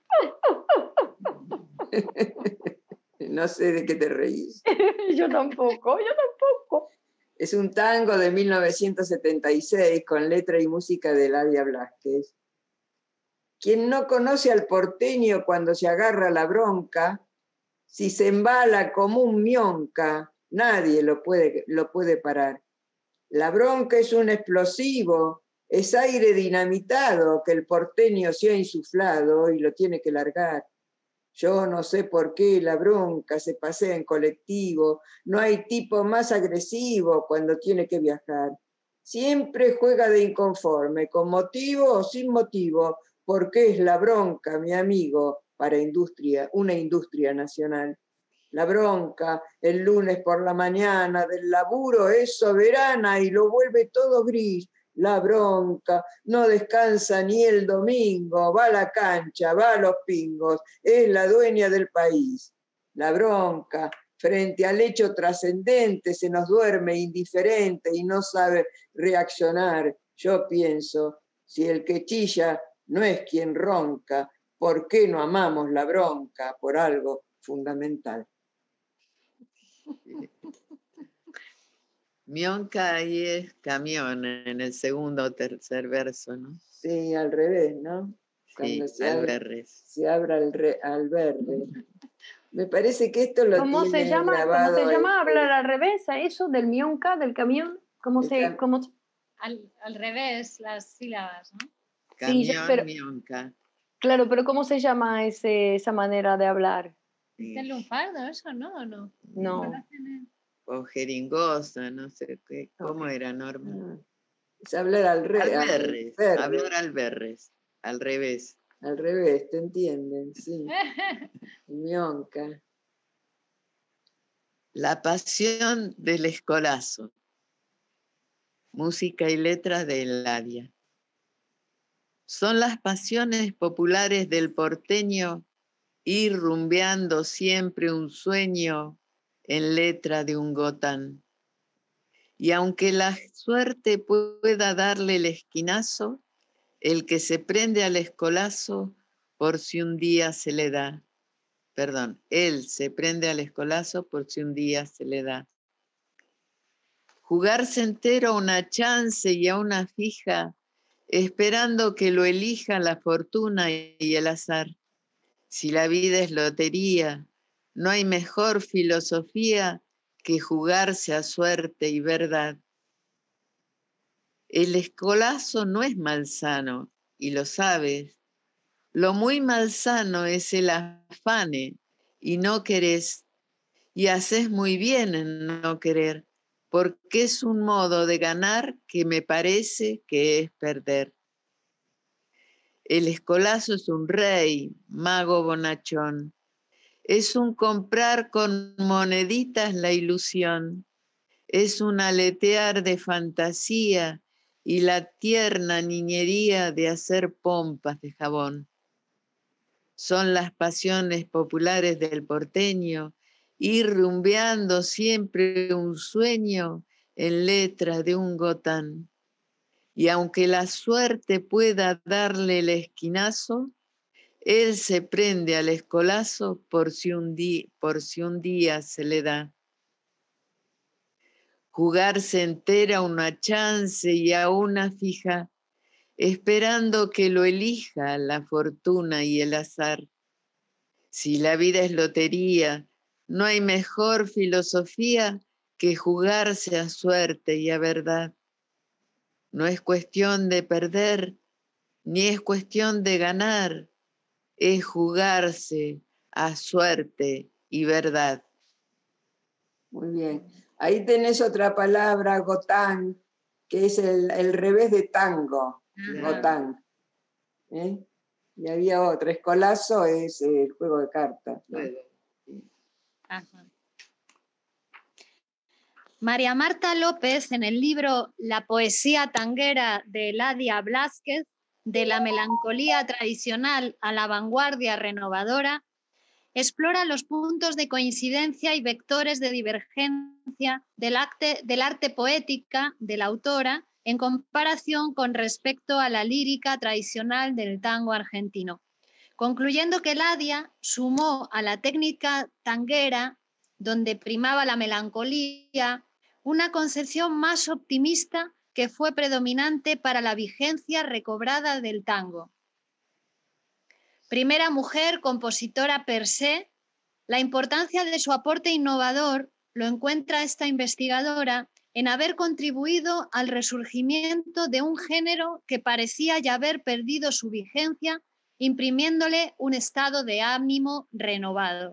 No sé de qué te reís. Yo tampoco, yo tampoco. Es un tango de mil novecientos setenta y seis con letra y música de Eladia Blasquez. Quien no conoce al porteño cuando se agarra la bronca, si se embala como un mionca, nadie lo puede, lo puede parar. La bronca es un explosivo, es aire dinamitado que el porteño se ha insuflado y lo tiene que largar. Yo no sé por qué la bronca se pasea en colectivo, no hay tipo más agresivo cuando tiene que viajar. Siempre juega de inconforme, con motivo o sin motivo, porque es la bronca, mi amigo, para industria, una industria nacional. La bronca, el lunes por la mañana del laburo, es soberana y lo vuelve todo gris. La bronca no descansa ni el domingo, va a la cancha, va a los pingos, es la dueña del país. La bronca, frente al hecho trascendente, se nos duerme indiferente y no sabe reaccionar. Yo pienso, si el que chilla no es quien ronca, ¿por qué no amamos la bronca? Por algo fundamental. Mionca ahí es camión en el segundo o tercer verso, ¿no? Sí, al revés, ¿no? Cuando sí, se alberres. Se abra al, re, al verde. Me parece que esto lo ¿Cómo tiene se llama? grabado ¿Cómo se llama el, hablar al revés? ¿Eso del mionca, del camión? ¿Cómo se...? cam cómo... Al, al revés, las sílabas, ¿no? Camión, sí, pero, mionca. Claro, pero ¿cómo se llama ese, esa manera de hablar? ¿Es el lunfardo eso, no? ¿O no? No. O jeringosa, no sé qué. ¿Cómo era, Norma? Es hablar al revés. Alberres, al hablar alberres, al revés. Al revés, ¿te entienden? Sí. Mionca. La pasión del escolazo. Música y letras de Eladia. Son las pasiones populares del porteño ir rumbeando siempre un sueño en letra de un gotán. Y aunque la suerte pueda darle el esquinazo, el que se prende al escolazo por si un día se le da. Perdón, él se prende al escolazo por si un día se le da. Jugarse entero a una chance y a una fija, esperando que lo elija la fortuna y el azar. Si la vida es lotería, No hay mejor filosofía que jugarse a suerte y verdad. El escolazo no es malsano, y lo sabes. Lo muy malsano es el afane, y no querés, y haces muy bien en no querer, porque es un modo de ganar que me parece que es perder. El escolazo es un rey, mago bonachón. Es un comprar con moneditas la ilusión. Es un aletear de fantasía y la tierna niñería de hacer pompas de jabón. Son las pasiones populares del porteño, ir rumbeando siempre un sueño en letra de un gotán. Y aunque la suerte pueda darle el esquinazo, él se prende al escolazo por si un día, por si un día se le da. Jugarse entera una chance y a una fija, esperando que lo elija la fortuna y el azar. Si la vida es lotería, no hay mejor filosofía que jugarse a suerte y a verdad. No es cuestión de perder, ni es cuestión de ganar, es jugarse a suerte y verdad. Muy bien. Ahí tenés otra palabra, gotán, que es el, el revés de tango, Ajá. gotán. ¿Eh? Y había otra, escolazo es el juego de cartas, ¿no? Ajá. María Marta López, en el libro La poesía tanguera de Eladia Blázquez, de la melancolía tradicional a la vanguardia renovadora, explora los puntos de coincidencia y vectores de divergencia del arte, del arte poética de la autora en comparación con respecto a la lírica tradicional del tango argentino, concluyendo que Eladia sumó a la técnica tanguera, donde primaba la melancolía, una concepción más optimista que fue predominante para la vigencia recobrada del tango. Primera mujer compositora per se, la importancia de su aporte innovador lo encuentra esta investigadora en haber contribuido al resurgimiento de un género que parecía ya haber perdido su vigencia, imprimiéndole un estado de ánimo renovado.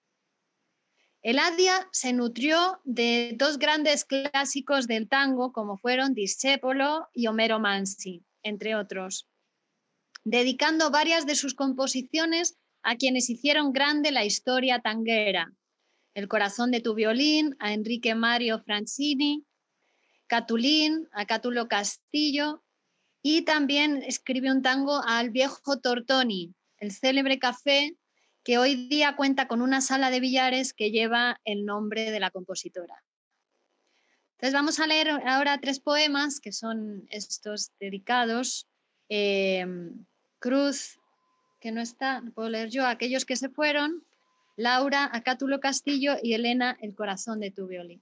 Eladia se nutrió de dos grandes clásicos del tango como fueron Discepolo y Homero Mansi, entre otros, dedicando varias de sus composiciones a quienes hicieron grande la historia tanguera. El corazón de tu violín, a Enrique Mario Francini, Catulín, a Cátulo Castillo, y también escribe un tango al viejo Tortoni, el célebre café que hoy día cuenta con una sala de billares que lleva el nombre de la compositora. Entonces vamos a leer ahora tres poemas que son estos dedicados. Eh, Cruz, que no está, no puedo leer yo, aquellos que se fueron, Laura, a Cátulo Castillo y Elena, el corazón de tu violín.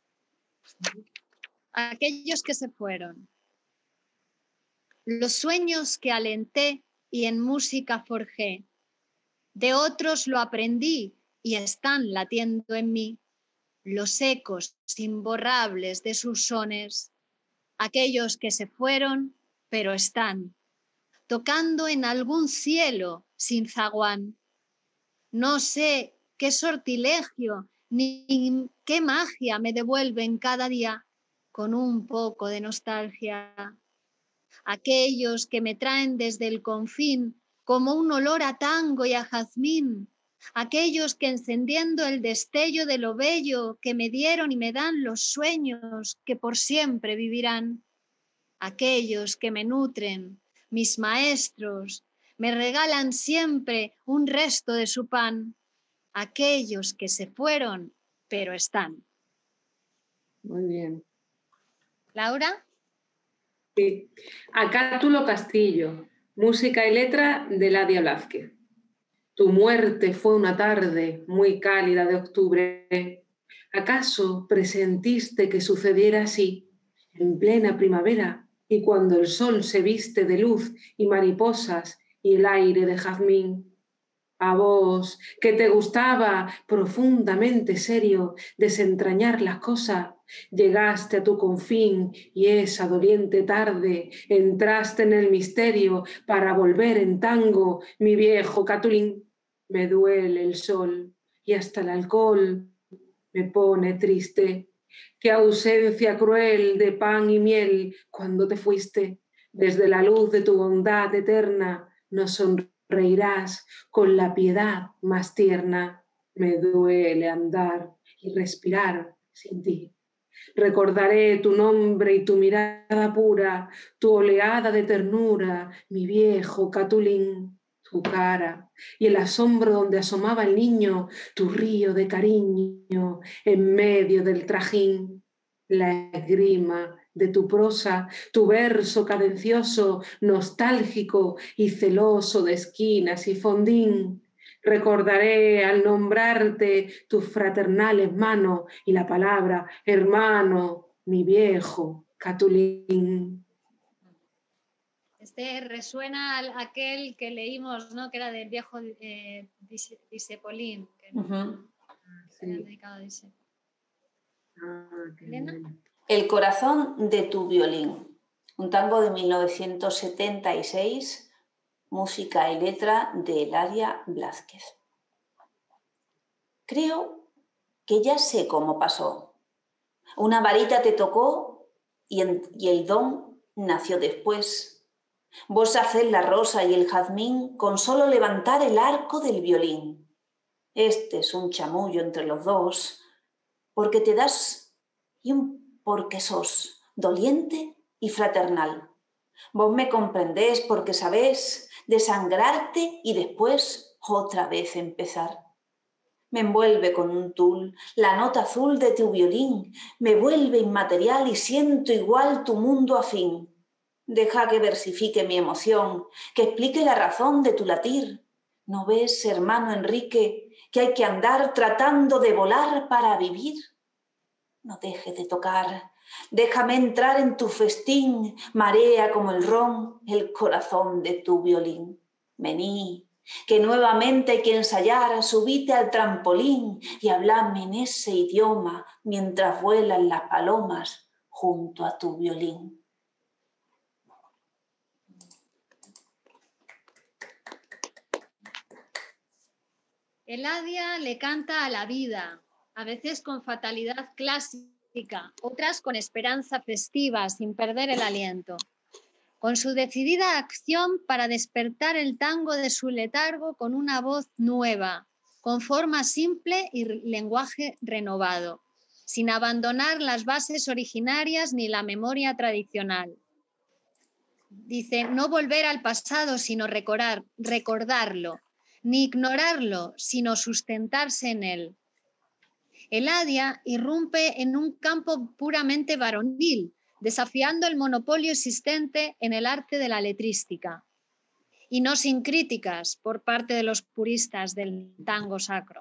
Aquellos que se fueron. Los sueños que alenté y en música forjé, de otros lo aprendí y están latiendo en mí, los ecos imborrables de sus sones, aquellos que se fueron, pero están, tocando en algún cielo sin zaguán. No sé qué sortilegio ni qué magia me devuelven cada día con un poco de nostalgia. Aquellos que me traen desde el confín como un olor a tango y a jazmín, aquellos que encendiendo el destello de lo bello que me dieron y me dan los sueños que por siempre vivirán, aquellos que me nutren, mis maestros, me regalan siempre un resto de su pan, aquellos que se fueron pero están. Muy bien. ¿Laura? Sí. A Cátulo Castillo, música y letra de Eladia Blázquez. Tu muerte fue una tarde muy cálida de octubre. ¿Acaso presentiste que sucediera así, en plena primavera, y cuando el sol se viste de luz y mariposas y el aire de jazmín? A vos, que te gustaba profundamente serio desentrañar las cosas, llegaste a tu confín y esa doliente tarde entraste en el misterio para volver en tango, mi viejo Catulín. Me duele el sol y hasta el alcohol me pone triste. Qué ausencia cruel de pan y miel cuando te fuiste. Desde la luz de tu bondad eterna nos sonreirás con la piedad más tierna. Me duele andar y respirar sin ti. Recordaré tu nombre y tu mirada pura, tu oleada de ternura, mi viejo Catulín, tu cara y el asombro donde asomaba el niño, tu río de cariño en medio del trajín, la esgrima de tu prosa, tu verso cadencioso, nostálgico y celoso de esquinas y fondín. Recordaré al nombrarte tus fraternales manos y la palabra hermano, mi viejo Catulín. Este resuena a aquel que leímos, ¿no? Que era del viejo eh, Discepolín, que Uh-huh. se habían dedicado a Discepolín. Ah, ¿Elena? El corazón de tu violín, un tango de mil novecientos setenta y seis, música y letra de Eladia Blázquez. Creo que ya sé cómo pasó. Una varita te tocó y, en, y el don nació después. Vos hacés la rosa y el jazmín con solo levantar el arco del violín. Este es un chamullo entre los dos, porque te das y un porque sos doliente y fraternal. Vos me comprendés porque sabés desangrarte y después otra vez empezar. Me envuelve con un tul la nota azul de tu violín, me vuelve inmaterial y siento igual tu mundo afín. Deja que versifique mi emoción, que explique la razón de tu latir. ¿No ves, hermano Enrique, que hay que andar tratando de volar para vivir? No dejes de tocar, déjame entrar en tu festín, marea como el ron el corazón de tu violín. Vení, que nuevamente hay que ensayar, subite al trampolín y hablame en ese idioma mientras vuelan las palomas junto a tu violín. Eladia le canta a la vida, a veces con fatalidad clásica, otras con esperanza festiva, sin perder el aliento. Con su decidida acción para despertar el tango de su letargo con una voz nueva, con forma simple y lenguaje renovado, sin abandonar las bases originarias ni la memoria tradicional. Dice, no volver al pasado, sino recordar, recordarlo, ni ignorarlo, sino sustentarse en él. Eladia irrumpe en un campo puramente varonil, desafiando el monopolio existente en el arte de la letrística, y no sin críticas por parte de los puristas del tango sacro.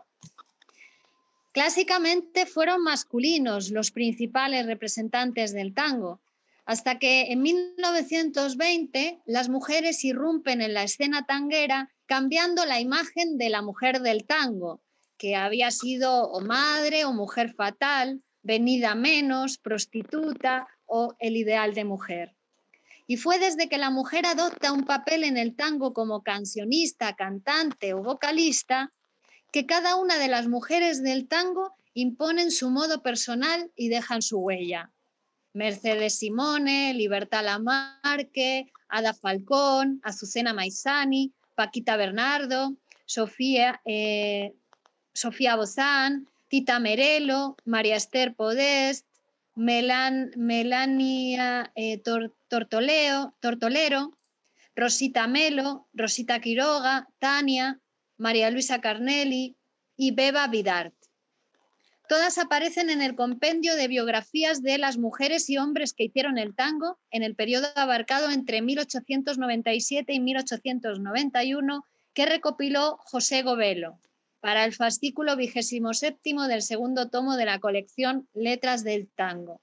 Clásicamente fueron masculinos los principales representantes del tango, hasta que en mil novecientos veinte las mujeres irrumpen en la escena tanguera cambiando la imagen de la mujer del tango, que había sido o madre o mujer fatal, venida menos, prostituta o el ideal de mujer. Y fue desde que la mujer adopta un papel en el tango como cancionista, cantante o vocalista, que cada una de las mujeres del tango imponen su modo personal y dejan su huella. Mercedes Simone, Libertad Lamarque, Ada Falcón, Azucena Maizani, Paquita Bernardo, Sofía, eh, Sofía Bozán, Tita Merelo, María Esther Podest, Melan, Melania eh, Tor, Tortoleo, Tortolero, Rosita Melo, Rosita Quiroga, Tania, María Luisa Carnelli y Beba Vidart. Todas aparecen en el compendio de biografías de las mujeres y hombres que hicieron el tango en el periodo abarcado entre mil ochocientos noventa y siete y mil ochocientos noventa y uno, que recopiló José Govelo para el fascículo vigésimo séptimo del segundo tomo de la colección Letras del Tango.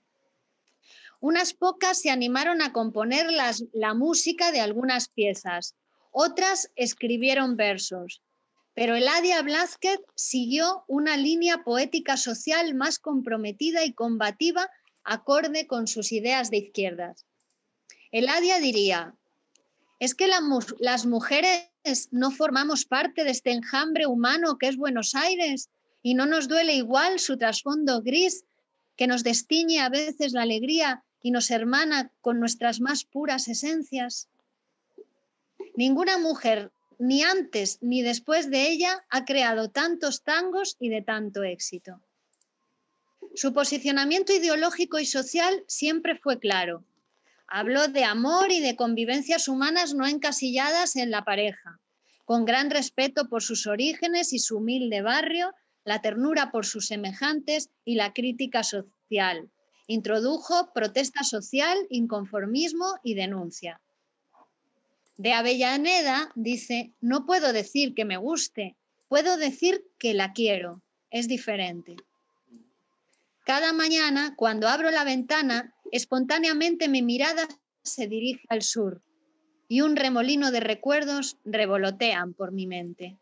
Unas pocas se animaron a componer las, la música de algunas piezas, otras escribieron versos, Pero Eladia Blázquez siguió una línea poética social más comprometida y combativa acorde con sus ideas de izquierdas. Eladia diría: es que la, las mujeres no formamos parte de este enjambre humano que es Buenos Aires y no nos duele igual su trasfondo gris que nos destiñe a veces la alegría y nos hermana con nuestras más puras esencias. Ninguna mujer, ni antes ni después de ella, ha creado tantos tangos y de tanto éxito. Su posicionamiento ideológico y social siempre fue claro. Habló de amor y de convivencias humanas no encasilladas en la pareja, con gran respeto por sus orígenes y su humilde barrio, la ternura por sus semejantes y la crítica social. Introdujo protesta social, inconformismo y denuncia. De Avellaneda dice: no puedo decir que me guste, puedo decir que la quiero, es diferente. Cada mañana, cuando abro la ventana, espontáneamente mi mirada se dirige al sur y un remolino de recuerdos revolotean por mi mente.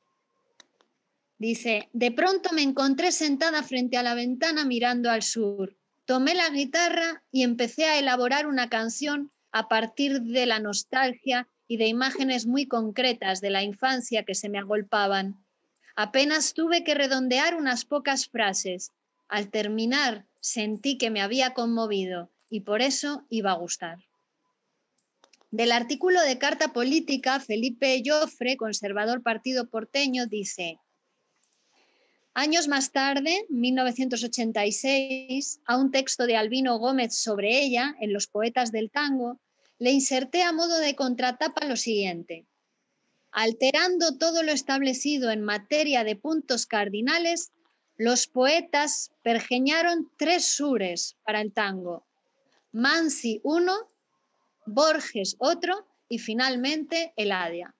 Dice: de pronto me encontré sentada frente a la ventana mirando al sur. Tomé la guitarra y empecé a elaborar una canción a partir de la nostalgia y de imágenes muy concretas de la infancia que se me agolpaban. Apenas tuve que redondear unas pocas frases. Al terminar, sentí que me había conmovido y por eso iba a gustar. Del artículo de Carta Política, Felipe Joffre, conservador partido porteño, dice: años más tarde, mil novecientos ochenta y seis, a un texto de Albino Gómez sobre ella, en Los poetas del tango, le inserté a modo de contratapa lo siguiente: alterando todo lo establecido en materia de puntos cardinales, los poetas pergeñaron tres sures para el tango: Mansi uno, Borges otro y finalmente Eladia.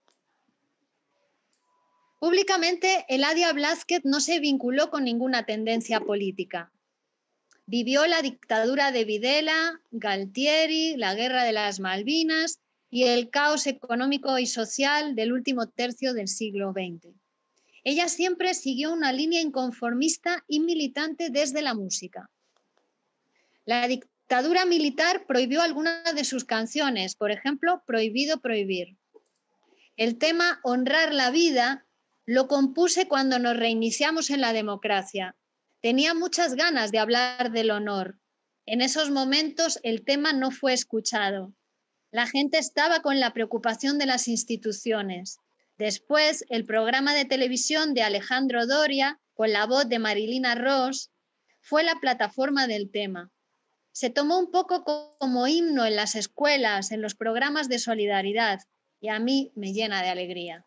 Públicamente, Eladia Blázquez no se vinculó con ninguna tendencia política. Vivió la dictadura de Videla, Galtieri, la guerra de las Malvinas y el caos económico y social del último tercio del siglo veinte. Ella siempre siguió una línea inconformista y militante desde la música. La dictadura militar prohibió algunas de sus canciones, por ejemplo, Prohibido prohibir. El tema Honrar la vida lo compuse cuando nos reiniciamos en la democracia. Tenía muchas ganas de hablar del honor. En esos momentos el tema no fue escuchado. La gente estaba con la preocupación de las instituciones. Después, el programa de televisión de Alejandro Doria, con la voz de Marilina Ross, fue la plataforma del tema. Se tomó un poco como himno en las escuelas, en los programas de solidaridad, y a mí me llena de alegría.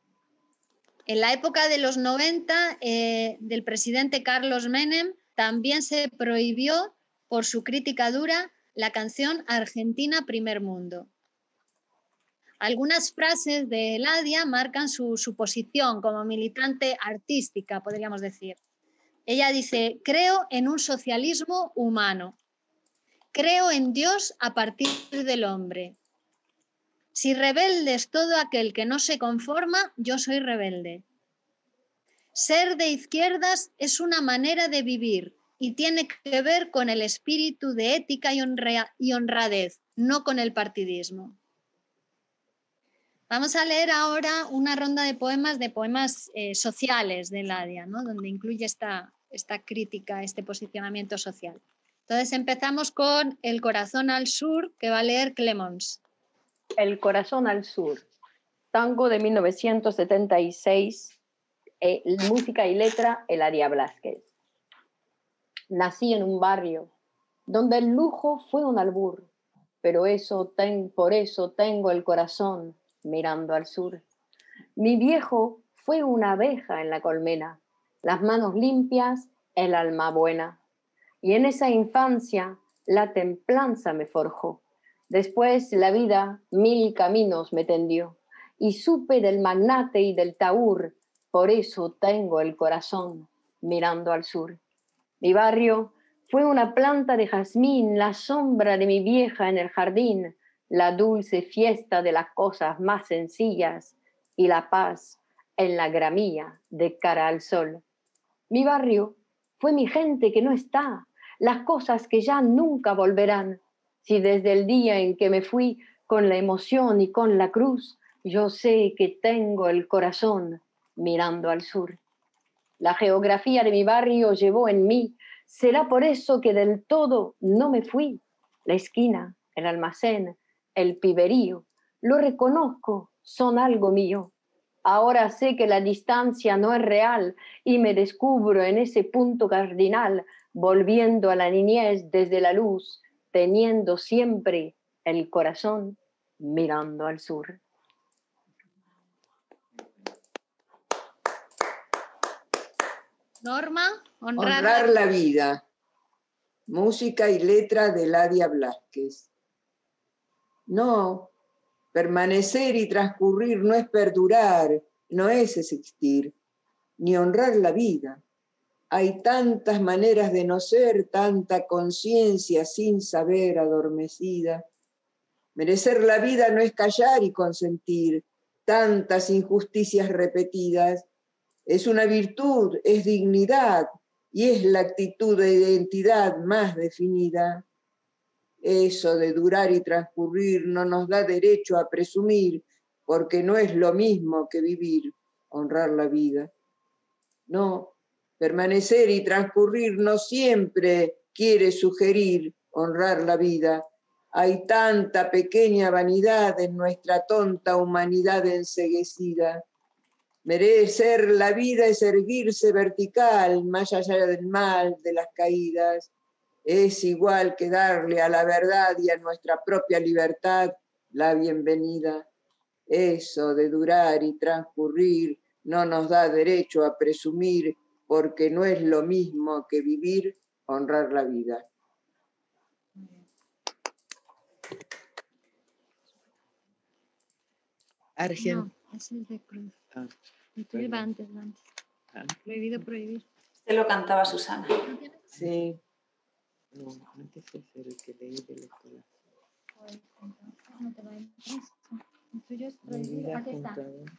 En la época de los noventa, eh, del presidente Carlos Menem, también se prohibió, por su crítica dura, la canción Argentina Primer Mundo. Algunas frases de Eladia marcan su, su posición como militante artística, podríamos decir. Ella dice: creo en un socialismo humano. Creo en Dios a partir del hombre. Si rebelde es todo aquel que no se conforma, yo soy rebelde. Ser de izquierdas es una manera de vivir y tiene que ver con el espíritu de ética y, honra y honradez, no con el partidismo. Vamos a leer ahora una ronda de poemas, de poemas eh, sociales de Eladia, ¿no? Donde incluye esta, esta crítica, este posicionamiento social. Entonces empezamos con El corazón al sur, que va a leer Clemons. El corazón al sur, tango de mil novecientos setenta y seis, eh, música y letra Eladia Blázquez. Nací en un barrio donde el lujo fue un albur, pero eso ten, por eso tengo el corazón mirando al sur. Mi viejo fue una abeja en la colmena, las manos limpias, el alma buena. Y en esa infancia la templanza me forjó. Después la vida mil caminos me tendió y supe del magnate y del taur, por eso tengo el corazón mirando al sur. Mi barrio fue una planta de jazmín, la sombra de mi vieja en el jardín, la dulce fiesta de las cosas más sencillas y la paz en la gramilla de cara al sol. Mi barrio fue mi gente que no está, las cosas que ya nunca volverán. Si desde el día en que me fui con la emoción y con la cruz, yo sé que tengo el corazón mirando al sur. La geografía de mi barrio llevó en mí, será por eso que del todo no me fui. La esquina, el almacén, el piberío, lo reconozco, son algo mío. Ahora sé que la distancia no es real y me descubro en ese punto cardinal, volviendo a la niñez desde la luz, teniendo siempre el corazón mirando al sur. Norma, honrar, Honrar la vida. Música y letra de Ladia Blasquez. No, permanecer y transcurrir no es perdurar, no es existir, ni honrar la vida. Hay tantas maneras de no ser, tanta conciencia sin saber adormecida. Merecer la vida no es callar y consentir tantas injusticias repetidas. Es una virtud, es dignidad y es la actitud de identidad más definida. Eso de durar y transcurrir no nos da derecho a presumir, porque no es lo mismo que vivir, honrar la vida. No, permanecer y transcurrir no siempre quiere sugerir honrar la vida. Hay tanta pequeña vanidad en nuestra tonta humanidad enceguecida. Merecer la vida es erguirse vertical, más allá del mal, de las caídas. Es igual que darle a la verdad y a nuestra propia libertad la bienvenida. Eso de durar y transcurrir no nos da derecho a presumir, porque no es lo mismo que vivir, honrar la vida. Argentina. No, ese es de Cruz. Ah, El tuyo va antes, va antes. ah, Prohibido prohibir. Este lo cantaba Susana. Sí. no, antes es el que leí de la escuela. Pues entonces no te va a entrar. El tuyo es Mi prohibido. vida Aquí está. junto a vos.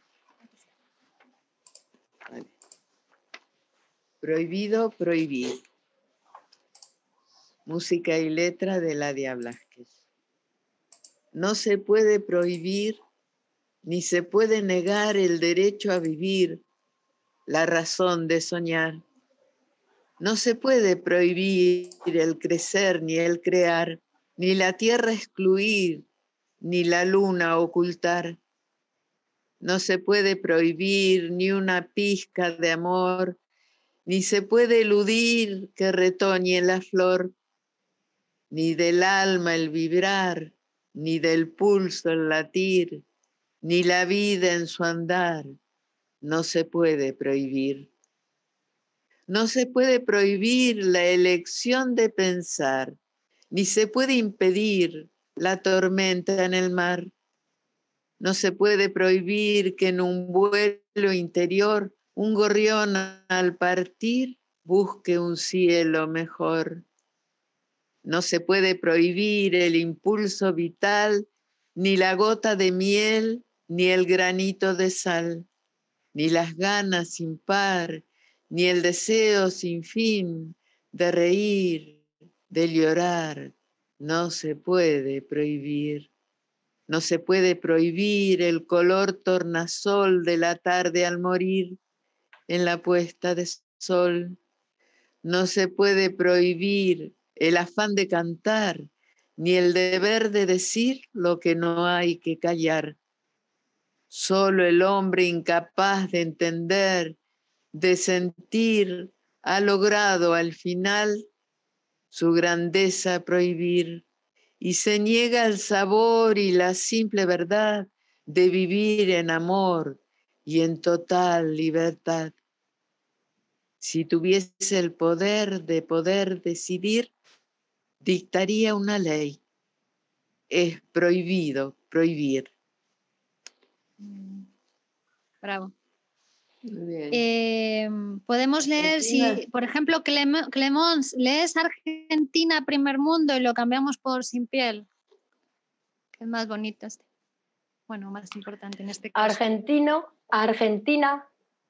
Vale. Prohibido prohibir. Música y letra de Ladia Blasquez. No se puede prohibir ni se puede negar el derecho a vivir, la razón de soñar. No se puede prohibir el crecer ni el crear, ni la tierra excluir, ni la luna ocultar. No se puede prohibir ni una pizca de amor, ni se puede eludir que retoñe la flor, ni del alma el vibrar, ni del pulso el latir, ni la vida en su andar. No se puede prohibir. No se puede prohibir la elección de pensar, ni se puede impedir la tormenta en el mar. No se puede prohibir que en un vuelo interior un gorrión al partir busque un cielo mejor. No se puede prohibir el impulso vital, ni la gota de miel, ni el granito de sal, ni las ganas sin par, ni el deseo sin fin de reír, de llorar. No se puede prohibir. No se puede prohibir el color tornasol de la tarde al morir en la puesta de sol. No se puede prohibir el afán de cantar, ni el deber de decir lo que no hay que callar. Solo el hombre incapaz de entender, de sentir, ha logrado al final su grandeza prohibir y se niega el sabor y la simple verdad de vivir en amor y en total libertad. Si tuviese el poder de poder decidir, dictaría una ley. Es prohibido prohibir. Bravo. Muy bien. Eh, podemos leer, si, Argentina. por ejemplo, Clem- Clemons, lees Argentina, primer mundo y lo cambiamos por Sin piel, que es más bonito este. Bueno, más importante en este caso. Argentino, Argentina,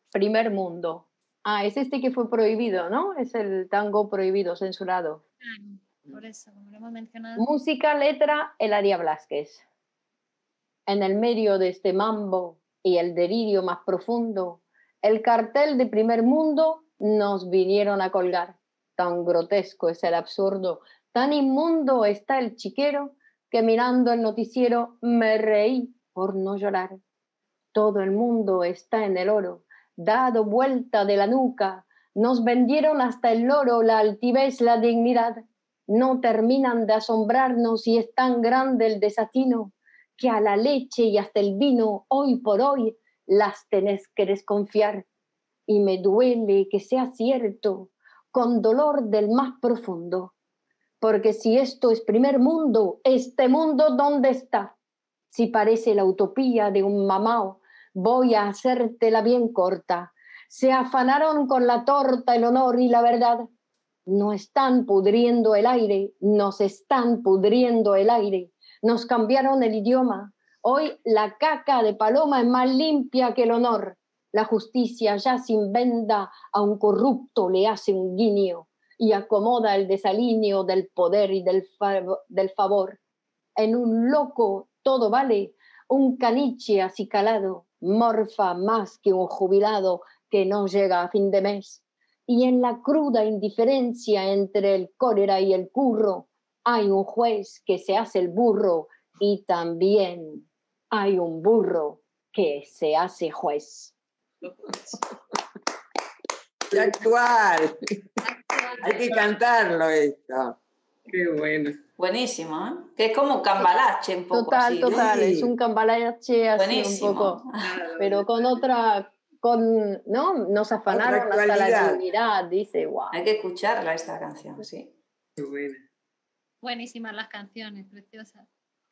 Primer Mundo. Ah, es este que fue prohibido, ¿no? Es el tango prohibido, censurado. Claro, por eso, como lo hemos mencionado. Música, letra, Eladia Blasquez. En el medio de este mambo y el delirio más profundo, el cartel de Primer Mundo nos vinieron a colgar. Tan grotesco es el absurdo, tan inmundo está el chiquero, que mirando el noticiero me reí por no llorar. Todo el mundo está en el oro, dado vuelta de la nuca, nos vendieron hasta el loro, la altivez, la dignidad. No terminan de asombrarnos y es tan grande el desatino que a la leche y hasta el vino, hoy por hoy, las tenés que desconfiar. Y me duele que sea cierto, con dolor del más profundo, porque si esto es primer mundo, este mundo ¿dónde está? Si parece la utopía de un mamao, voy a hacértela bien corta. Se afanaron con la torta, el honor y la verdad. No están pudriendo el aire, nos están pudriendo el aire. Nos cambiaron el idioma. Hoy la caca de paloma es más limpia que el honor. La justicia ya sin venda a un corrupto le hace un guiño y acomoda el desalineo del poder y del, fav- del favor. En un loco todo vale, un caniche acicalado morfa más que un jubilado que no llega a fin de mes. Y en la cruda indiferencia entre el cólera y el curro hay un juez que se hace el burro y también hay un burro que se hace juez. ¡Qué actual! Hay que cantarlo esto. Qué bueno. Buenísimo, ¿eh? Que es como cambalache un poco Total, así. total, Sí. es un cambalache así Buenísimo. un poco, pero con otra, con, ¿no? Nos afanaron Otra hasta la actualidad. dignidad, dice, wow. Hay que escucharla esta canción, sí. Qué buena. Buenísimas las canciones, preciosas.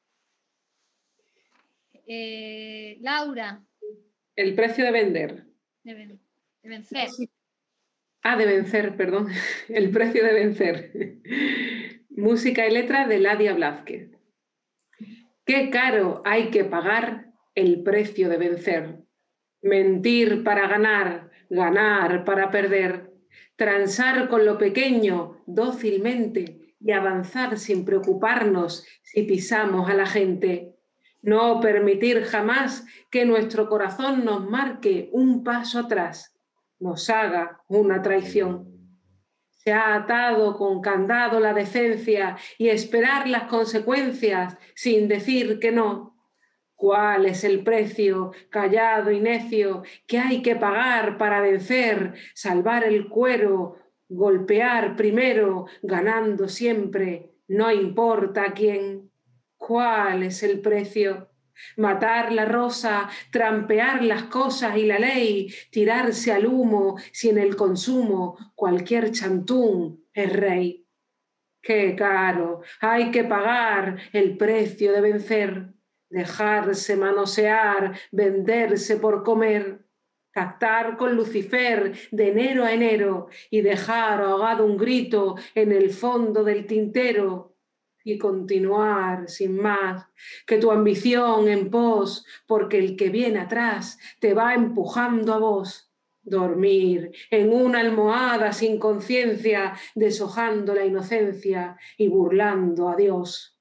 Eh, Laura, El precio de vender. de, ven- de vencer. Ah, de vencer, perdón. El precio de vencer. Música y letra de Eladia Blasquez. Qué caro hay que pagar el precio de vencer. Mentir para ganar, ganar para perder. Transar con lo pequeño dócilmente y avanzar sin preocuparnos si pisamos a la gente. No permitir jamás que nuestro corazón nos marque un paso atrás, nos haga una traición. Se ha atado con candado la decencia y esperar las consecuencias sin decir que no. ¿Cuál es el precio, callado y necio, que hay que pagar para vencer, salvar el cuero, golpear primero, ganando siempre, no importa a quién? ¿Cuál es el precio? Matar la rosa, trampear las cosas y la ley, tirarse al humo si en el consumo cualquier chantún es rey. ¡Qué caro! Hay que pagar el precio de vencer, dejarse manosear, venderse por comer, pactar con Lucifer de enero a enero y dejar ahogado un grito en el fondo del tintero. Y continuar sin más que tu ambición en pos, porque el que viene atrás te va empujando a vos. Dormir en una almohada sin conciencia, deshojando la inocencia y burlando a Dios.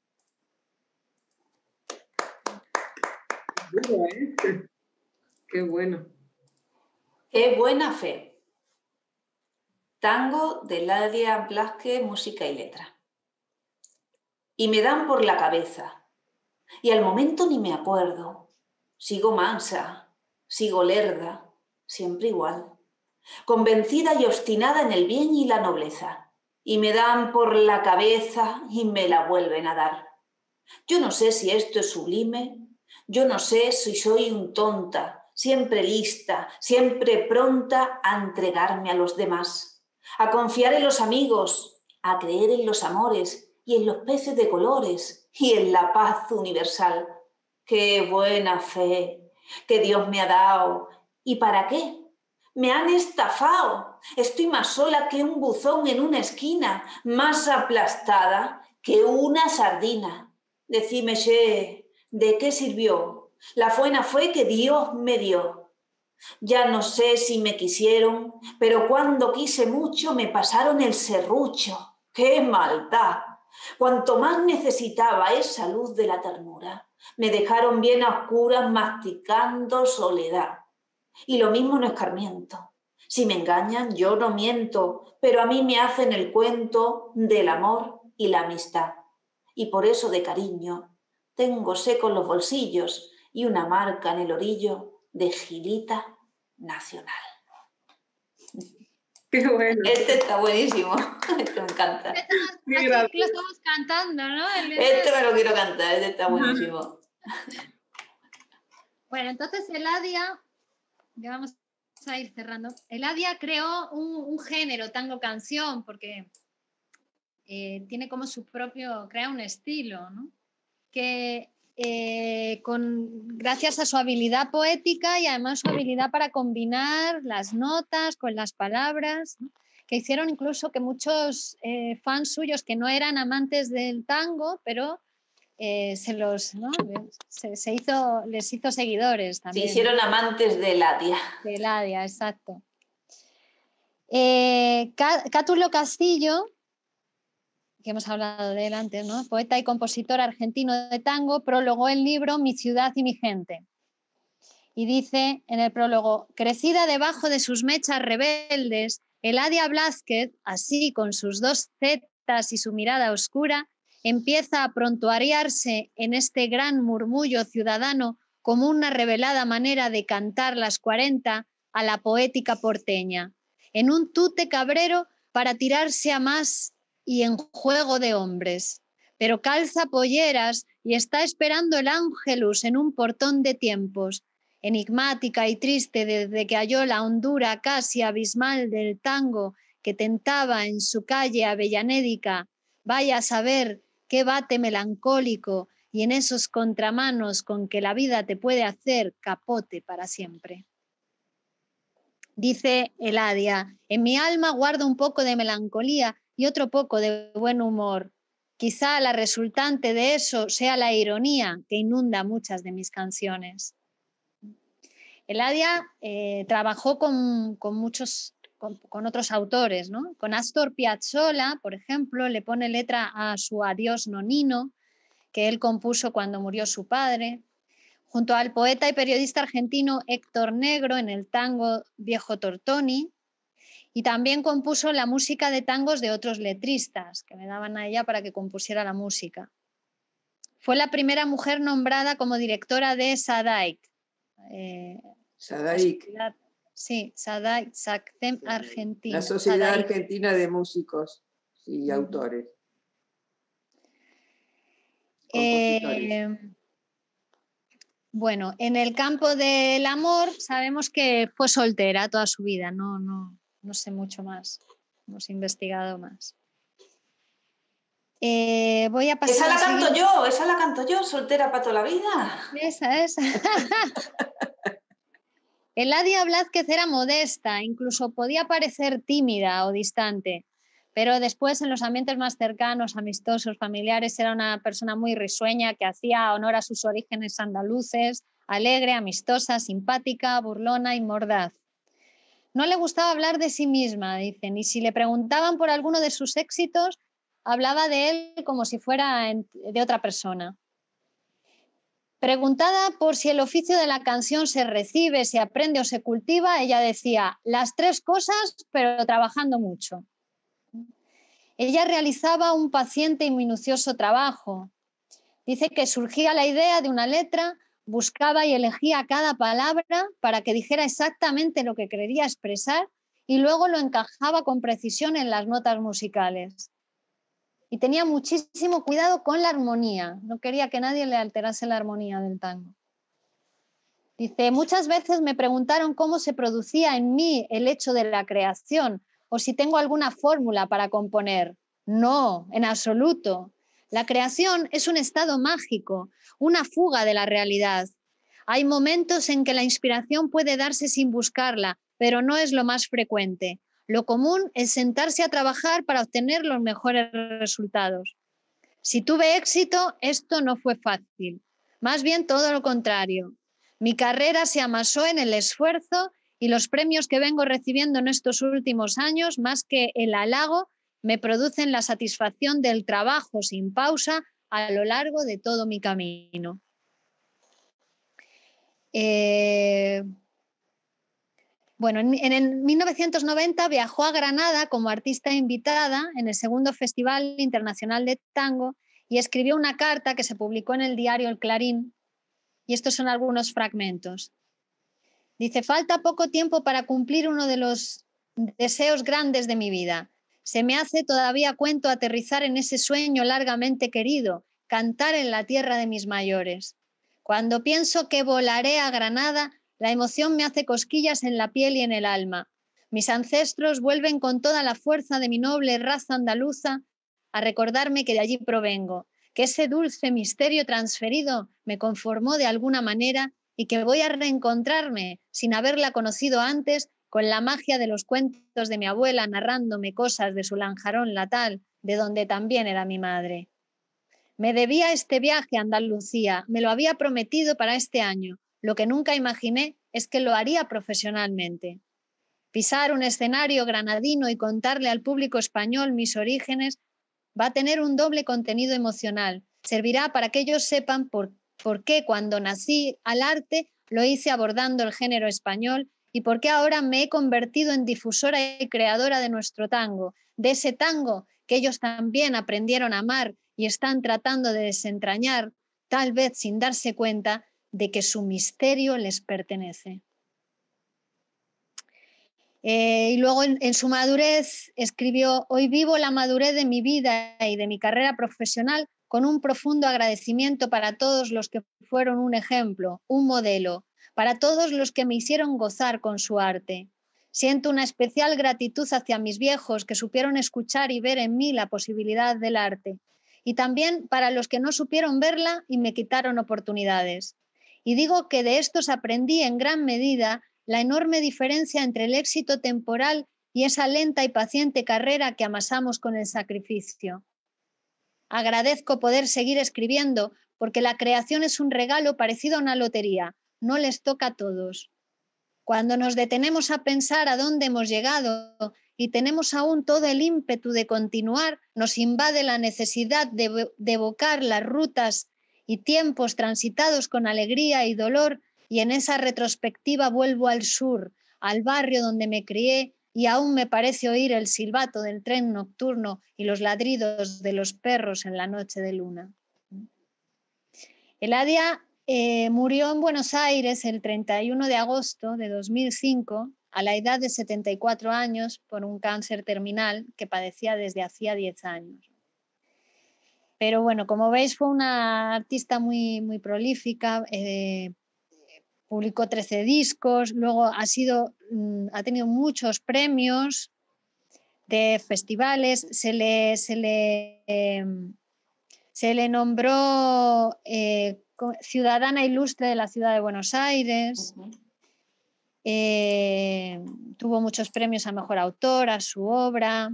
Duro, ¿eh? Qué bueno. Qué buena fe. Tango de Eladia Blasquez, música y letra. Y me dan por la cabeza, y al momento ni me acuerdo. Sigo mansa, sigo lerda, siempre igual, convencida y obstinada en el bien y la nobleza, y me dan por la cabeza y me la vuelven a dar. Yo no sé si esto es sublime, yo no sé si soy un tonta, siempre lista, siempre pronta a entregarme a los demás, a confiar en los amigos, a creer en los amores, y en los peces de colores, y en la paz universal. ¡Qué buena fe que Dios me ha dado! ¿Y para qué? Me han estafado. Estoy más sola que un buzón en una esquina, más aplastada que una sardina. Decime, che, ¿de qué sirvió la buena fe que Dios me dio? Ya no sé si me quisieron, pero cuando quise mucho me pasaron el serrucho. ¡Qué maldad! Cuanto más necesitaba esa luz de la ternura, me dejaron bien a oscuras masticando soledad. Y lo mismo no escarmiento. Si me engañan, yo no miento, pero a mí me hacen el cuento del amor y la amistad. Y por eso de cariño tengo secos los bolsillos y una marca en el orillo de Gilita Nacional. Qué bueno. Este está buenísimo, este me encanta. Así que lo estamos cantando, ¿no? El- Este me lo quiero cantar, este está buenísimo. Bueno, entonces Eladia, ya vamos a ir cerrando. Eladia creó un, un género, tango canción, porque eh, tiene como su propio, crea un estilo, ¿no? Que eh, con, gracias a su habilidad poética y además su habilidad para combinar las notas con las palabras, ¿no? Que hicieron incluso que muchos eh, fans suyos que no eran amantes del tango, pero eh, se los, ¿no? se, se hizo, les hizo seguidores Se también. hicieron amantes de Eladia. De Eladia, exacto. Eh, Cá- Cátulo Castillo, que hemos hablado de él antes, ¿no? Poeta y compositor argentino de tango, prologó el libro Mi ciudad y mi gente. Y dice en el prólogo: crecida debajo de sus mechas rebeldes, Eladia Blázquez, así con sus dos zetas y su mirada oscura, empieza a prontuariarse en este gran murmullo ciudadano como una revelada manera de cantar las cuarenta a la poética porteña, en un tute cabrero para tirarse a más y en juego de hombres. Pero calza polleras y está esperando el ángelus en un portón de tiempos, enigmática y triste desde que halló la hondura casi abismal del tango que tentaba en su calle avellanédica. Vaya a saber qué bate melancólico y en esos contramanos con que la vida te puede hacer capote para siempre. Dice Eladia: en mi alma guardo un poco de melancolía y otro poco de buen humor. Quizá la resultante de eso sea la ironía que inunda muchas de mis canciones. Eladia eh, trabajó con, con muchos, con, con otros autores, ¿no? Con Astor Piazzolla, por ejemplo, le pone letra a su Adiós Nonino, que él compuso cuando murió su padre, junto al poeta y periodista argentino Héctor Negro en el tango Viejo Tortoni, y también compuso la música de tangos de otros letristas que me daban a ella para que compusiera la música. Fue la primera mujer nombrada como directora de SADAIC. Eh, SADAIC. Sí, SADAIC, SACTEM Argentina. La Sociedad SADAIC. Argentina de Músicos y Uh-huh. Autores. Eh, bueno, en el campo del amor sabemos que fue soltera toda su vida, no, no, no sé mucho más, hemos investigado más. Eh, voy a pasar Esa la a canto seguir... yo, esa la canto yo, soltera para toda la vida. Esa, esa. Eladia Blázquez era modesta, incluso podía parecer tímida o distante, pero después en los ambientes más cercanos, amistosos, familiares, era una persona muy risueña que hacía honor a sus orígenes andaluces, alegre, amistosa, simpática, burlona y mordaz. No le gustaba hablar de sí misma, dicen, y si le preguntaban por alguno de sus éxitos, hablaba de él como si fuera de otra persona. Preguntada por si el oficio de la canción se recibe, se aprende o se cultiva, ella decía: las tres cosas, pero trabajando mucho. Ella realizaba un paciente y minucioso trabajo. Dice que surgía la idea de una letra, buscaba y elegía cada palabra para que dijera exactamente lo que quería expresar y luego lo encajaba con precisión en las notas musicales. Y tenía muchísimo cuidado con la armonía, no quería que nadie le alterase la armonía del tango. Dice: muchas veces me preguntaron cómo se producía en mí el hecho de la creación o si tengo alguna fórmula para componer. No, en absoluto. La creación es un estado mágico, una fuga de la realidad. Hay momentos en que la inspiración puede darse sin buscarla, pero no es lo más frecuente. Lo común es sentarse a trabajar para obtener los mejores resultados. Si tuve éxito, esto no fue fácil. Más bien todo lo contrario. Mi carrera se amasó en el esfuerzo y los premios que vengo recibiendo en estos últimos años, más que el halago, me producen la satisfacción del trabajo sin pausa a lo largo de todo mi camino. Eh, bueno, en, en mil novecientos noventa viajó a Granada como artista invitada en el segundo Festival Internacional de Tango y escribió una carta que se publicó en el diario El Clarín, y estos son algunos fragmentos. Dice: falta poco tiempo para cumplir uno de los deseos grandes de mi vida. Se me hace todavía cuento aterrizar en ese sueño largamente querido, cantar en la tierra de mis mayores. Cuando pienso que volaré a Granada, la emoción me hace cosquillas en la piel y en el alma. Mis ancestros vuelven con toda la fuerza de mi noble raza andaluza a recordarme que de allí provengo, que ese dulce misterio transferido me conformó de alguna manera y que voy a reencontrarme, sin haberla conocido antes, con la magia de los cuentos de mi abuela narrándome cosas de su Lanjarón natal, de donde también era mi madre. Me debía este viaje a Andalucía, me lo había prometido para este año. Lo que nunca imaginé es que lo haría profesionalmente. Pisar un escenario granadino y contarle al público español mis orígenes va a tener un doble contenido emocional. Servirá para que ellos sepan por, por qué cuando nací al arte lo hice abordando el género español y por qué ahora me he convertido en difusora y creadora de nuestro tango, de ese tango que ellos también aprendieron a amar y están tratando de desentrañar, tal vez sin darse cuenta de que su misterio les pertenece. Eh, y luego en, en su madurez escribió: hoy vivo la madurez de mi vida y de mi carrera profesional con un profundo agradecimiento para todos los que fueron un ejemplo, un modelo, para todos los que me hicieron gozar con su arte. Siento una especial gratitud hacia mis viejos que supieron escuchar y ver en mí la posibilidad del arte, y también para los que no supieron verla y me quitaron oportunidades. Y digo que de estos aprendí en gran medida la enorme diferencia entre el éxito temporal y esa lenta y paciente carrera que amasamos con el sacrificio. Agradezco poder seguir escribiendo porque la creación es un regalo parecido a una lotería, no les toca a todos. Cuando nos detenemos a pensar a dónde hemos llegado y tenemos aún todo el ímpetu de continuar, nos invade la necesidad de, de evocar las rutas y tiempos transitados con alegría y dolor, y en esa retrospectiva vuelvo al sur, al barrio donde me crié, y aún me parece oír el silbato del tren nocturno y los ladridos de los perros en la noche de luna. Eladia eh, murió en Buenos Aires el treinta y uno de agosto de dos mil cinco, a la edad de setenta y cuatro años, por un cáncer terminal que padecía desde hacía diez años. Pero bueno, como veis, fue una artista muy, muy prolífica, eh, publicó trece discos, luego ha, sido, ha tenido muchos premios de festivales, se le, se le, eh, se le nombró eh, ciudadana ilustre de la ciudad de Buenos Aires, uh-huh. eh, tuvo muchos premios a mejor autor, a su obra.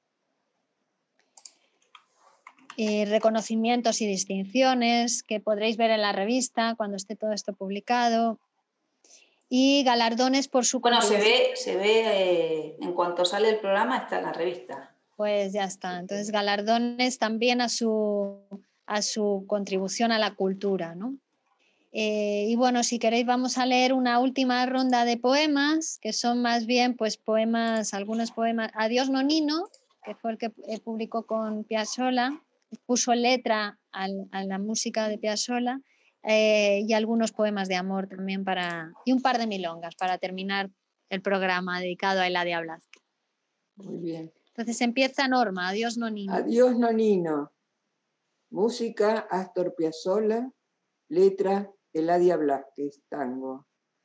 Y reconocimientos y distinciones que podréis ver en la revista cuando esté todo esto publicado, y galardones por su... Bueno, se ve, se ve eh, en cuanto sale el programa, está en la revista. Pues ya está, entonces galardones también a su, a su contribución a la cultura, ¿no? Eh, y bueno, si queréis vamos a leer una última ronda de poemas, que son más bien pues poemas, algunos poemas. Adiós Nonino, que fue el que publicó con Piazzolla, puso letra al, a la música de Piazzolla, eh, y algunos poemas de amor también para, y un par de milongas para terminar el programa dedicado a Eladia Blázquez. Muy bien. Entonces empieza Norma, Adiós Nonino. Adiós Nonino. Música Astor Piazzolla, letra Eladia Blázquez, tango.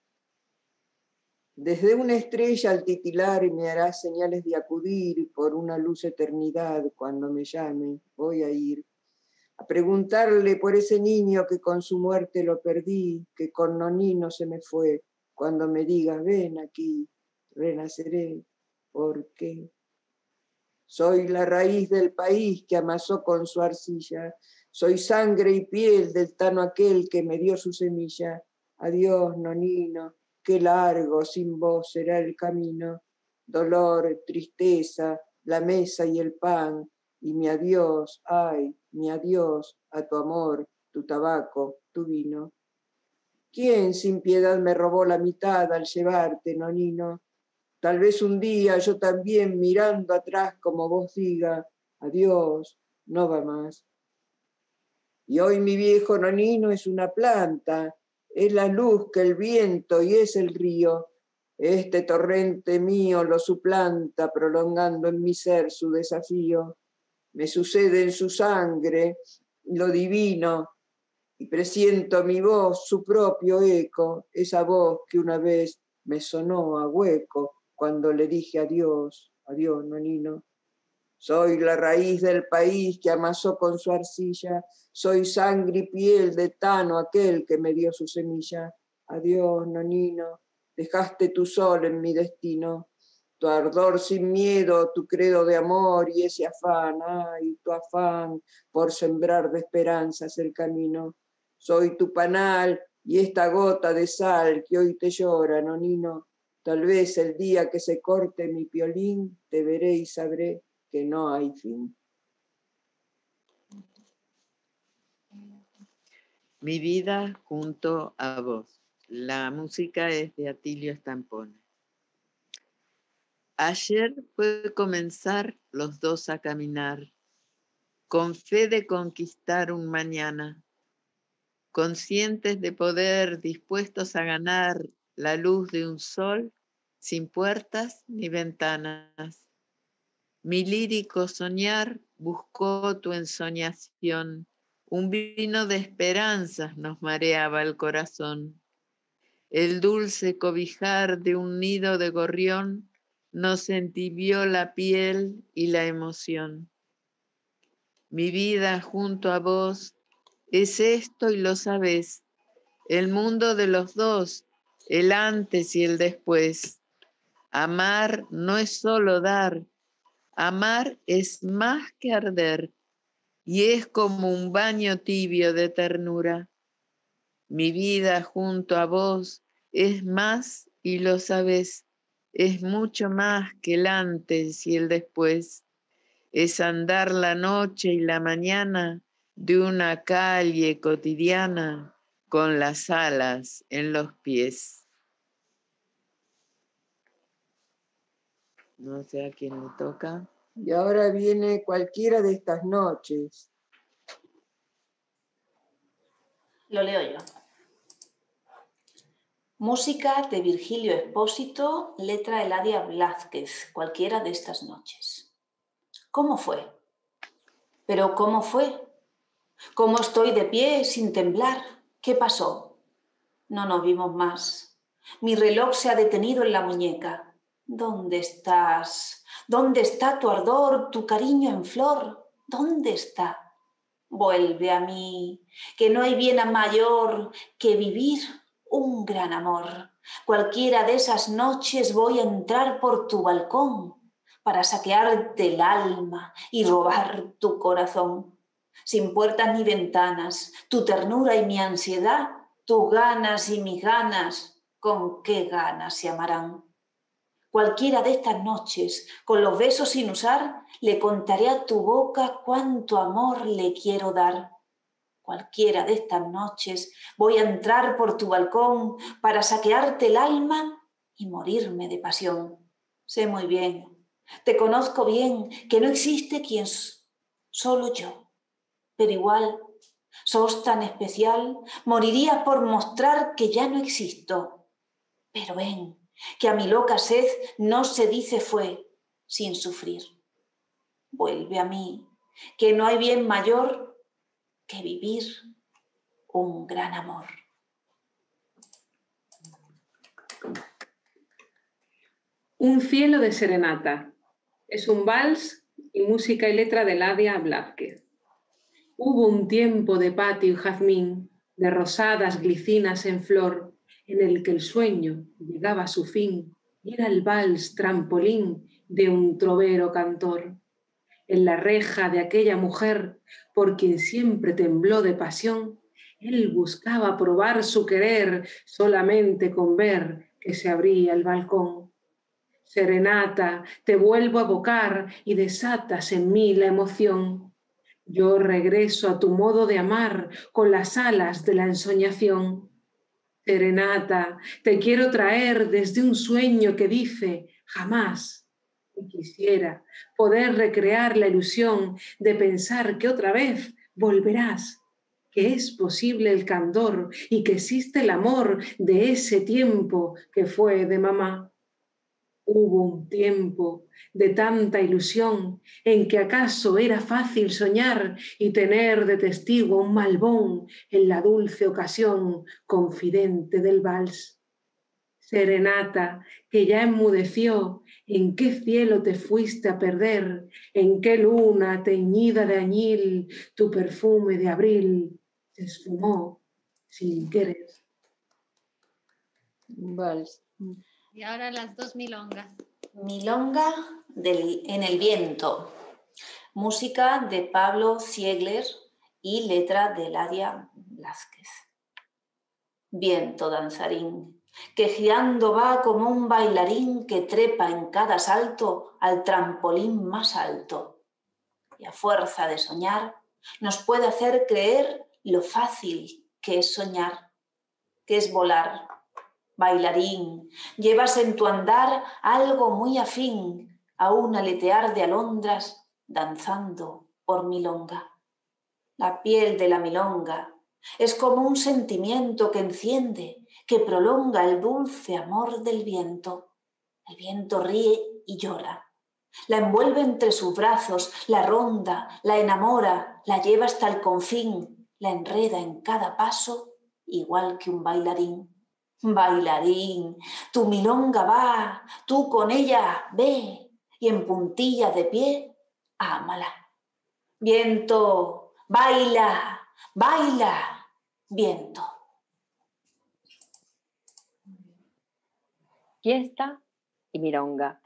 Desde una estrella al titilar me hará señales de acudir por una luz eternidad cuando me llame, voy a ir a preguntarle por ese niño que con su muerte lo perdí, que con Nonino se me fue, cuando me diga ven aquí, renaceré, ¿por qué? Soy la raíz del país que amasó con su arcilla, soy sangre y piel del tano aquel que me dio su semilla, Adiós, nonino, qué largo sin vos será el camino. Dolor, tristeza, la mesa y el pan, y mi adiós, ay, mi adiós a tu amor, tu tabaco, tu vino. ¿Quién sin piedad me robó la mitad al llevarte, nonino? Tal vez un día yo también mirando atrás como vos diga, adiós, no va más. Y hoy mi viejo nonino es una planta, es la luz que el viento y es el río. Este torrente mío lo suplanta, prolongando en mi ser su desafío. Me sucede en su sangre lo divino, y presiento mi voz, su propio eco, esa voz que una vez me sonó a hueco cuando le dije adiós, adiós, nonino. Soy la raíz del país que amasó con su arcilla, soy sangre y piel de Tano, aquel que me dio su semilla. Adiós, nonino, dejaste tu sol en mi destino, tu ardor sin miedo, tu credo de amor y ese afán, ay, tu afán por sembrar de esperanzas el camino. Soy tu panal y esta gota de sal que hoy te llora, nonino. Tal vez el día que se corte mi piolín, te veré y sabré que no hay fin. Mi vida junto a vos. La música es de Atilio Stampone. Ayer fue comenzar los dos a caminar, con fe de conquistar un mañana, conscientes de poder, dispuestos a ganar la luz de un sol sin puertas ni ventanas. Mi lírico soñar buscó tu ensoñación, un vino de esperanzas nos mareaba el corazón. El dulce cobijar de un nido de gorrión nos entibió la piel y la emoción. Mi vida junto a vos es esto y lo sabés, el mundo de los dos, el antes y el después. Amar no es solo dar, amar es más que arder y es como un baño tibio de ternura. Mi vida junto a vos es más y lo sabés, es mucho más que el antes y el después. Es andar la noche y la mañana de una calle cotidiana con las alas en los pies. No sé a quién le toca. Y ahora viene cualquiera de estas noches. Lo leo yo. Música de Virgilio Espósito, letra Eladia Blázquez, cualquiera de estas noches. ¿Cómo fue? ¿Pero cómo fue? ¿Cómo estoy de pie sin temblar? ¿Qué pasó? No nos vimos más. Mi reloj se ha detenido en la muñeca. ¿Dónde estás? ¿Dónde está tu ardor, tu cariño en flor? ¿Dónde está? Vuelve a mí, que no hay bien mayor que vivir un gran amor. Cualquiera de esas noches voy a entrar por tu balcón para saquearte el alma y robar tu corazón. Sin puertas ni ventanas, tu ternura y mi ansiedad, tus ganas y mis ganas, ¿con qué ganas se amarán? Cualquiera de estas noches, con los besos sin usar, le contaré a tu boca cuánto amor le quiero dar. Cualquiera de estas noches voy a entrar por tu balcón para saquearte el alma y morirme de pasión. Sé muy bien, te conozco bien, que no existe quien solo yo. Pero igual, sos tan especial, morirías por mostrar que ya no existo. Pero ven, que a mi loca sed no se dice fue sin sufrir. Vuelve a mí, que no hay bien mayor que vivir un gran amor. Un cielo de serenata. Es un vals y música y letra de Eladia Blázquez. Hubo un tiempo de patio y jazmín, de rosadas glicinas en flor, en el que el sueño llegaba a su fin y era el vals trampolín de un trovero cantor. En la reja de aquella mujer, por quien siempre tembló de pasión, Él buscaba probar su querer solamente con ver que se abría el balcón. Serenata, te vuelvo a evocar y desatas en mí la emoción. Yo regreso a tu modo de amar con las alas de la ensoñación. Serenata, te quiero traer desde un sueño que dice jamás. Y quisiera poder recrear la ilusión de pensar que otra vez volverás, que es posible el candor y que existe el amor de ese tiempo que fue de mamá. Hubo un tiempo de tanta ilusión en que acaso era fácil soñar y tener de testigo un malbón en la dulce ocasión confidente del vals. Serenata, que ya enmudeció, ¿en qué cielo te fuiste a perder? ¿En qué luna teñida de añil tu perfume de abril se esfumó sin querer? Un vals. Y ahora las dos milongas. Milonga del, en el viento. Música de Pablo Ziegler y letra de Ladia Blázquez. Viento danzarín, que girando va como un bailarín que trepa en cada salto al trampolín más alto. Y a fuerza de soñar, nos puede hacer creer lo fácil que es soñar, que es volar. Bailarín, llevas en tu andar algo muy afín a un aletear de alondras danzando por milonga. La piel de la milonga es como un sentimiento que enciende, que prolonga el dulce amor del viento. El viento ríe y llora. La envuelve entre sus brazos, la ronda, la enamora, la lleva hasta el confín, la enreda en cada paso, igual que un bailarín. Bailarín, tu milonga va, tú con ella ve, y en puntilla de pie, ámala. Viento, baila, baila, viento. Fiesta y milonga.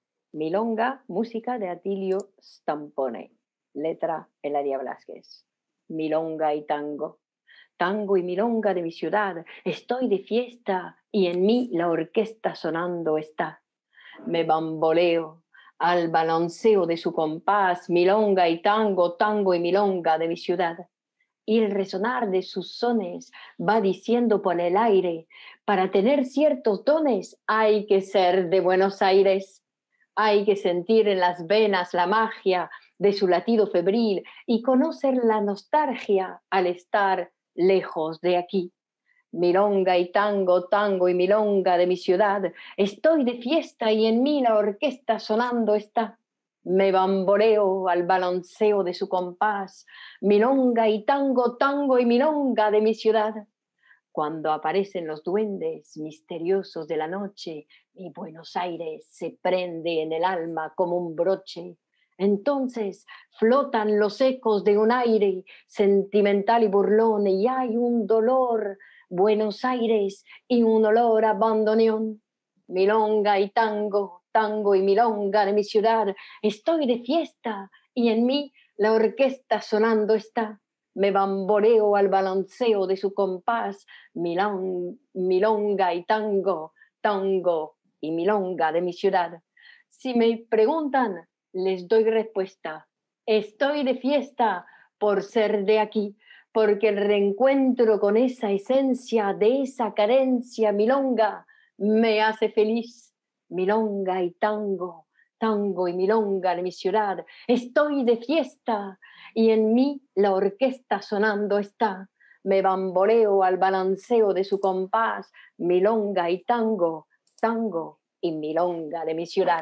Milonga, música de Atilio Stampone. Letra Eladia Blázquez. Milonga y tango. Tango y milonga de mi ciudad, estoy de fiesta y en mí la orquesta sonando está. Me bamboleo al balanceo de su compás, milonga y tango, tango y milonga de mi ciudad. Y el resonar de sus sones va diciendo por el aire, para tener ciertos dones hay que ser de Buenos Aires. Hay que sentir en las venas la magia de su latido febril y conocer la nostalgia al estar lejos de aquí. Milonga y tango, tango y milonga de mi ciudad, estoy de fiesta y en mí la orquesta sonando está. Me bamboleo al balanceo de su compás, milonga y tango, tango y milonga de mi ciudad. Cuando aparecen los duendes misteriosos de la noche, mi Buenos Aires se prende en el alma como un broche. Entonces flotan los ecos de un aire sentimental y burlón y hay un dolor, Buenos Aires, y un olor a bandoneón. Milonga y tango, tango y milonga de mi ciudad, estoy de fiesta y en mí la orquesta sonando está. Me bamboleo al balanceo de su compás, milong, milonga y tango, tango y milonga de mi ciudad. Si me preguntan, les doy respuesta. Estoy de fiesta por ser de aquí, porque el reencuentro con esa esencia de esa carencia milonga me hace feliz. Milonga y tango, tango y milonga de mi ciudad. Estoy de fiesta y en mí la orquesta sonando está. Me bamboleo al balanceo de su compás, milonga y tango, tango y milonga de mi ciudad.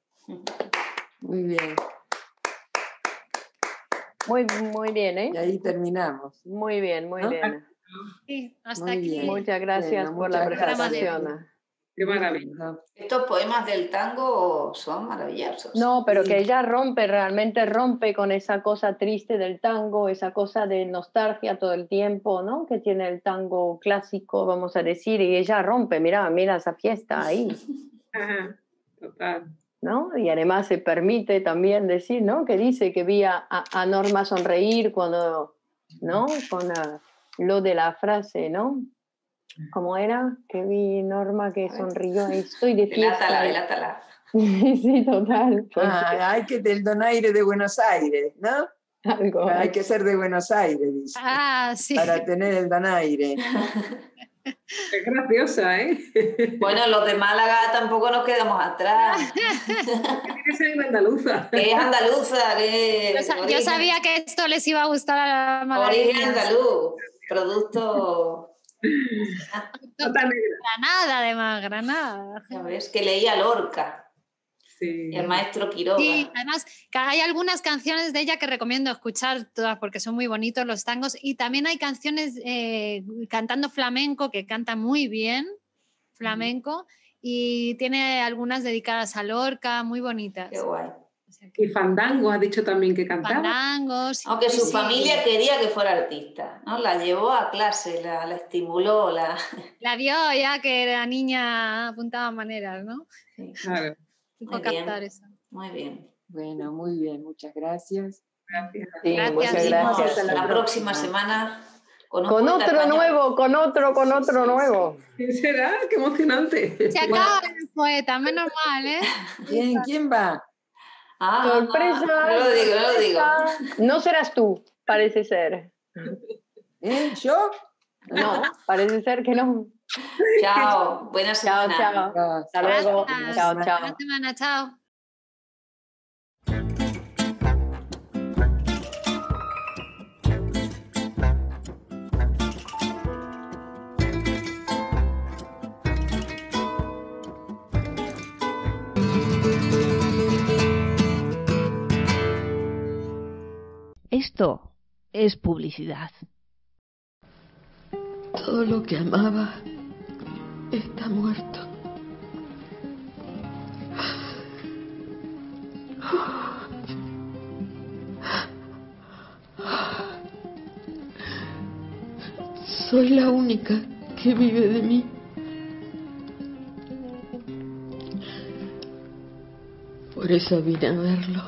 Muy bien. Muy, muy bien, ¿eh? Y ahí terminamos. Muy bien, muy ¿No? bien. Sí, hasta Muy aquí. bien. Muchas gracias Bueno, por la muchas gracias. presentación. Qué maravilla. Estos poemas del tango son maravillosos. No, pero Sí. que ella rompe, realmente rompe con esa cosa triste del tango, esa cosa de nostalgia todo el tiempo, ¿no? Que tiene el tango clásico, vamos a decir, y ella rompe, mira, mira esa fiesta ahí, Ajá, total. ¿no? Y además se permite también decir, ¿no? Que dice que vi a, a Norma sonreír cuando, ¿no? Con, uh, lo de la frase, ¿no? ¿Cómo era? Que vi Norma que sonrió y estoy de fiesta. Delátala, delátala. Sí, total. Porque Ah, hay que del donaire de Buenos Aires, ¿no? algo. Hay que ser de Buenos Aires, dice, Ah, sí. para tener el donaire. Es graciosa, ¿eh? Bueno, los de Málaga tampoco nos quedamos atrás. Tiene que ser andaluza. Que es andaluza, que Yo, sa- yo origen- sabía que esto les iba a gustar a la origen malagueña. andaluz, producto. Nota negra. Granada, además, Granada. Ya ves, que leía Lorca, Sí. el maestro Quiroga. Sí, además que hay algunas canciones de ella que recomiendo escuchar todas porque son muy bonitos los tangos y también hay canciones eh, cantando flamenco que canta muy bien, flamenco, y tiene algunas dedicadas a Lorca, muy bonitas. Qué guay. O sea que- Y Fandango has dicho también que cantaba. Fandangos. sí, Aunque su sí. familia quería que fuera artista, ¿no? La llevó a clase, la, la estimuló, la... La vio ya que la niña apuntaba maneras, ¿no? Sí, Claro. Supo Muy bien. captar eso. muy bien. Bueno, muy bien, muchas gracias. Gracias. Sí, Gracias. muchas Nos vemos gracias. Hasta la, la próxima próxima. semana con un Con poeta otro español. nuevo, con otro, con otro nuevo. ¿Quién será? ¡Qué emocionante! Se acaba el poeta, menos mal, ¿eh? ¿Quién, quién va? Ah, Sorpresa. no lo digo, no lo digo. sorpresa. No serás tú, parece ser. ¿Eh? ¿Yo? No, parece ser que no. Chao, buena Chao, semana. chao. Ah, Hasta luego. Gracias. Chao, chao. Buena semana, chao. Esto es publicidad. Todo lo que amaba está muerto. Soy la única que vive de mí. Por eso vine a verlo.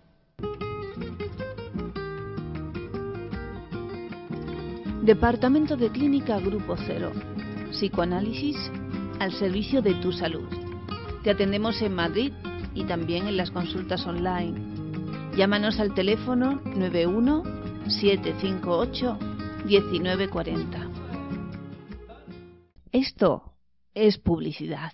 Departamento de Clínica Grupo Cero. Psicoanálisis al servicio de tu salud. Te atendemos en Madrid y también en las consultas online. Llámanos al teléfono nueve uno siete cinco ocho uno nueve cuatro cero. Esto es publicidad.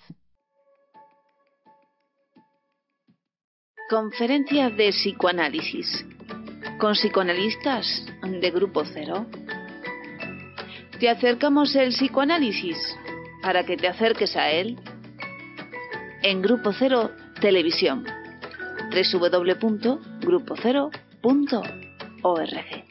Conferencias de psicoanálisis con psicoanalistas de Grupo Cero. Te acercamos el psicoanálisis para que te acerques a él en Grupo Cero Televisión. doble u doble u doble u punto grupo cero punto org.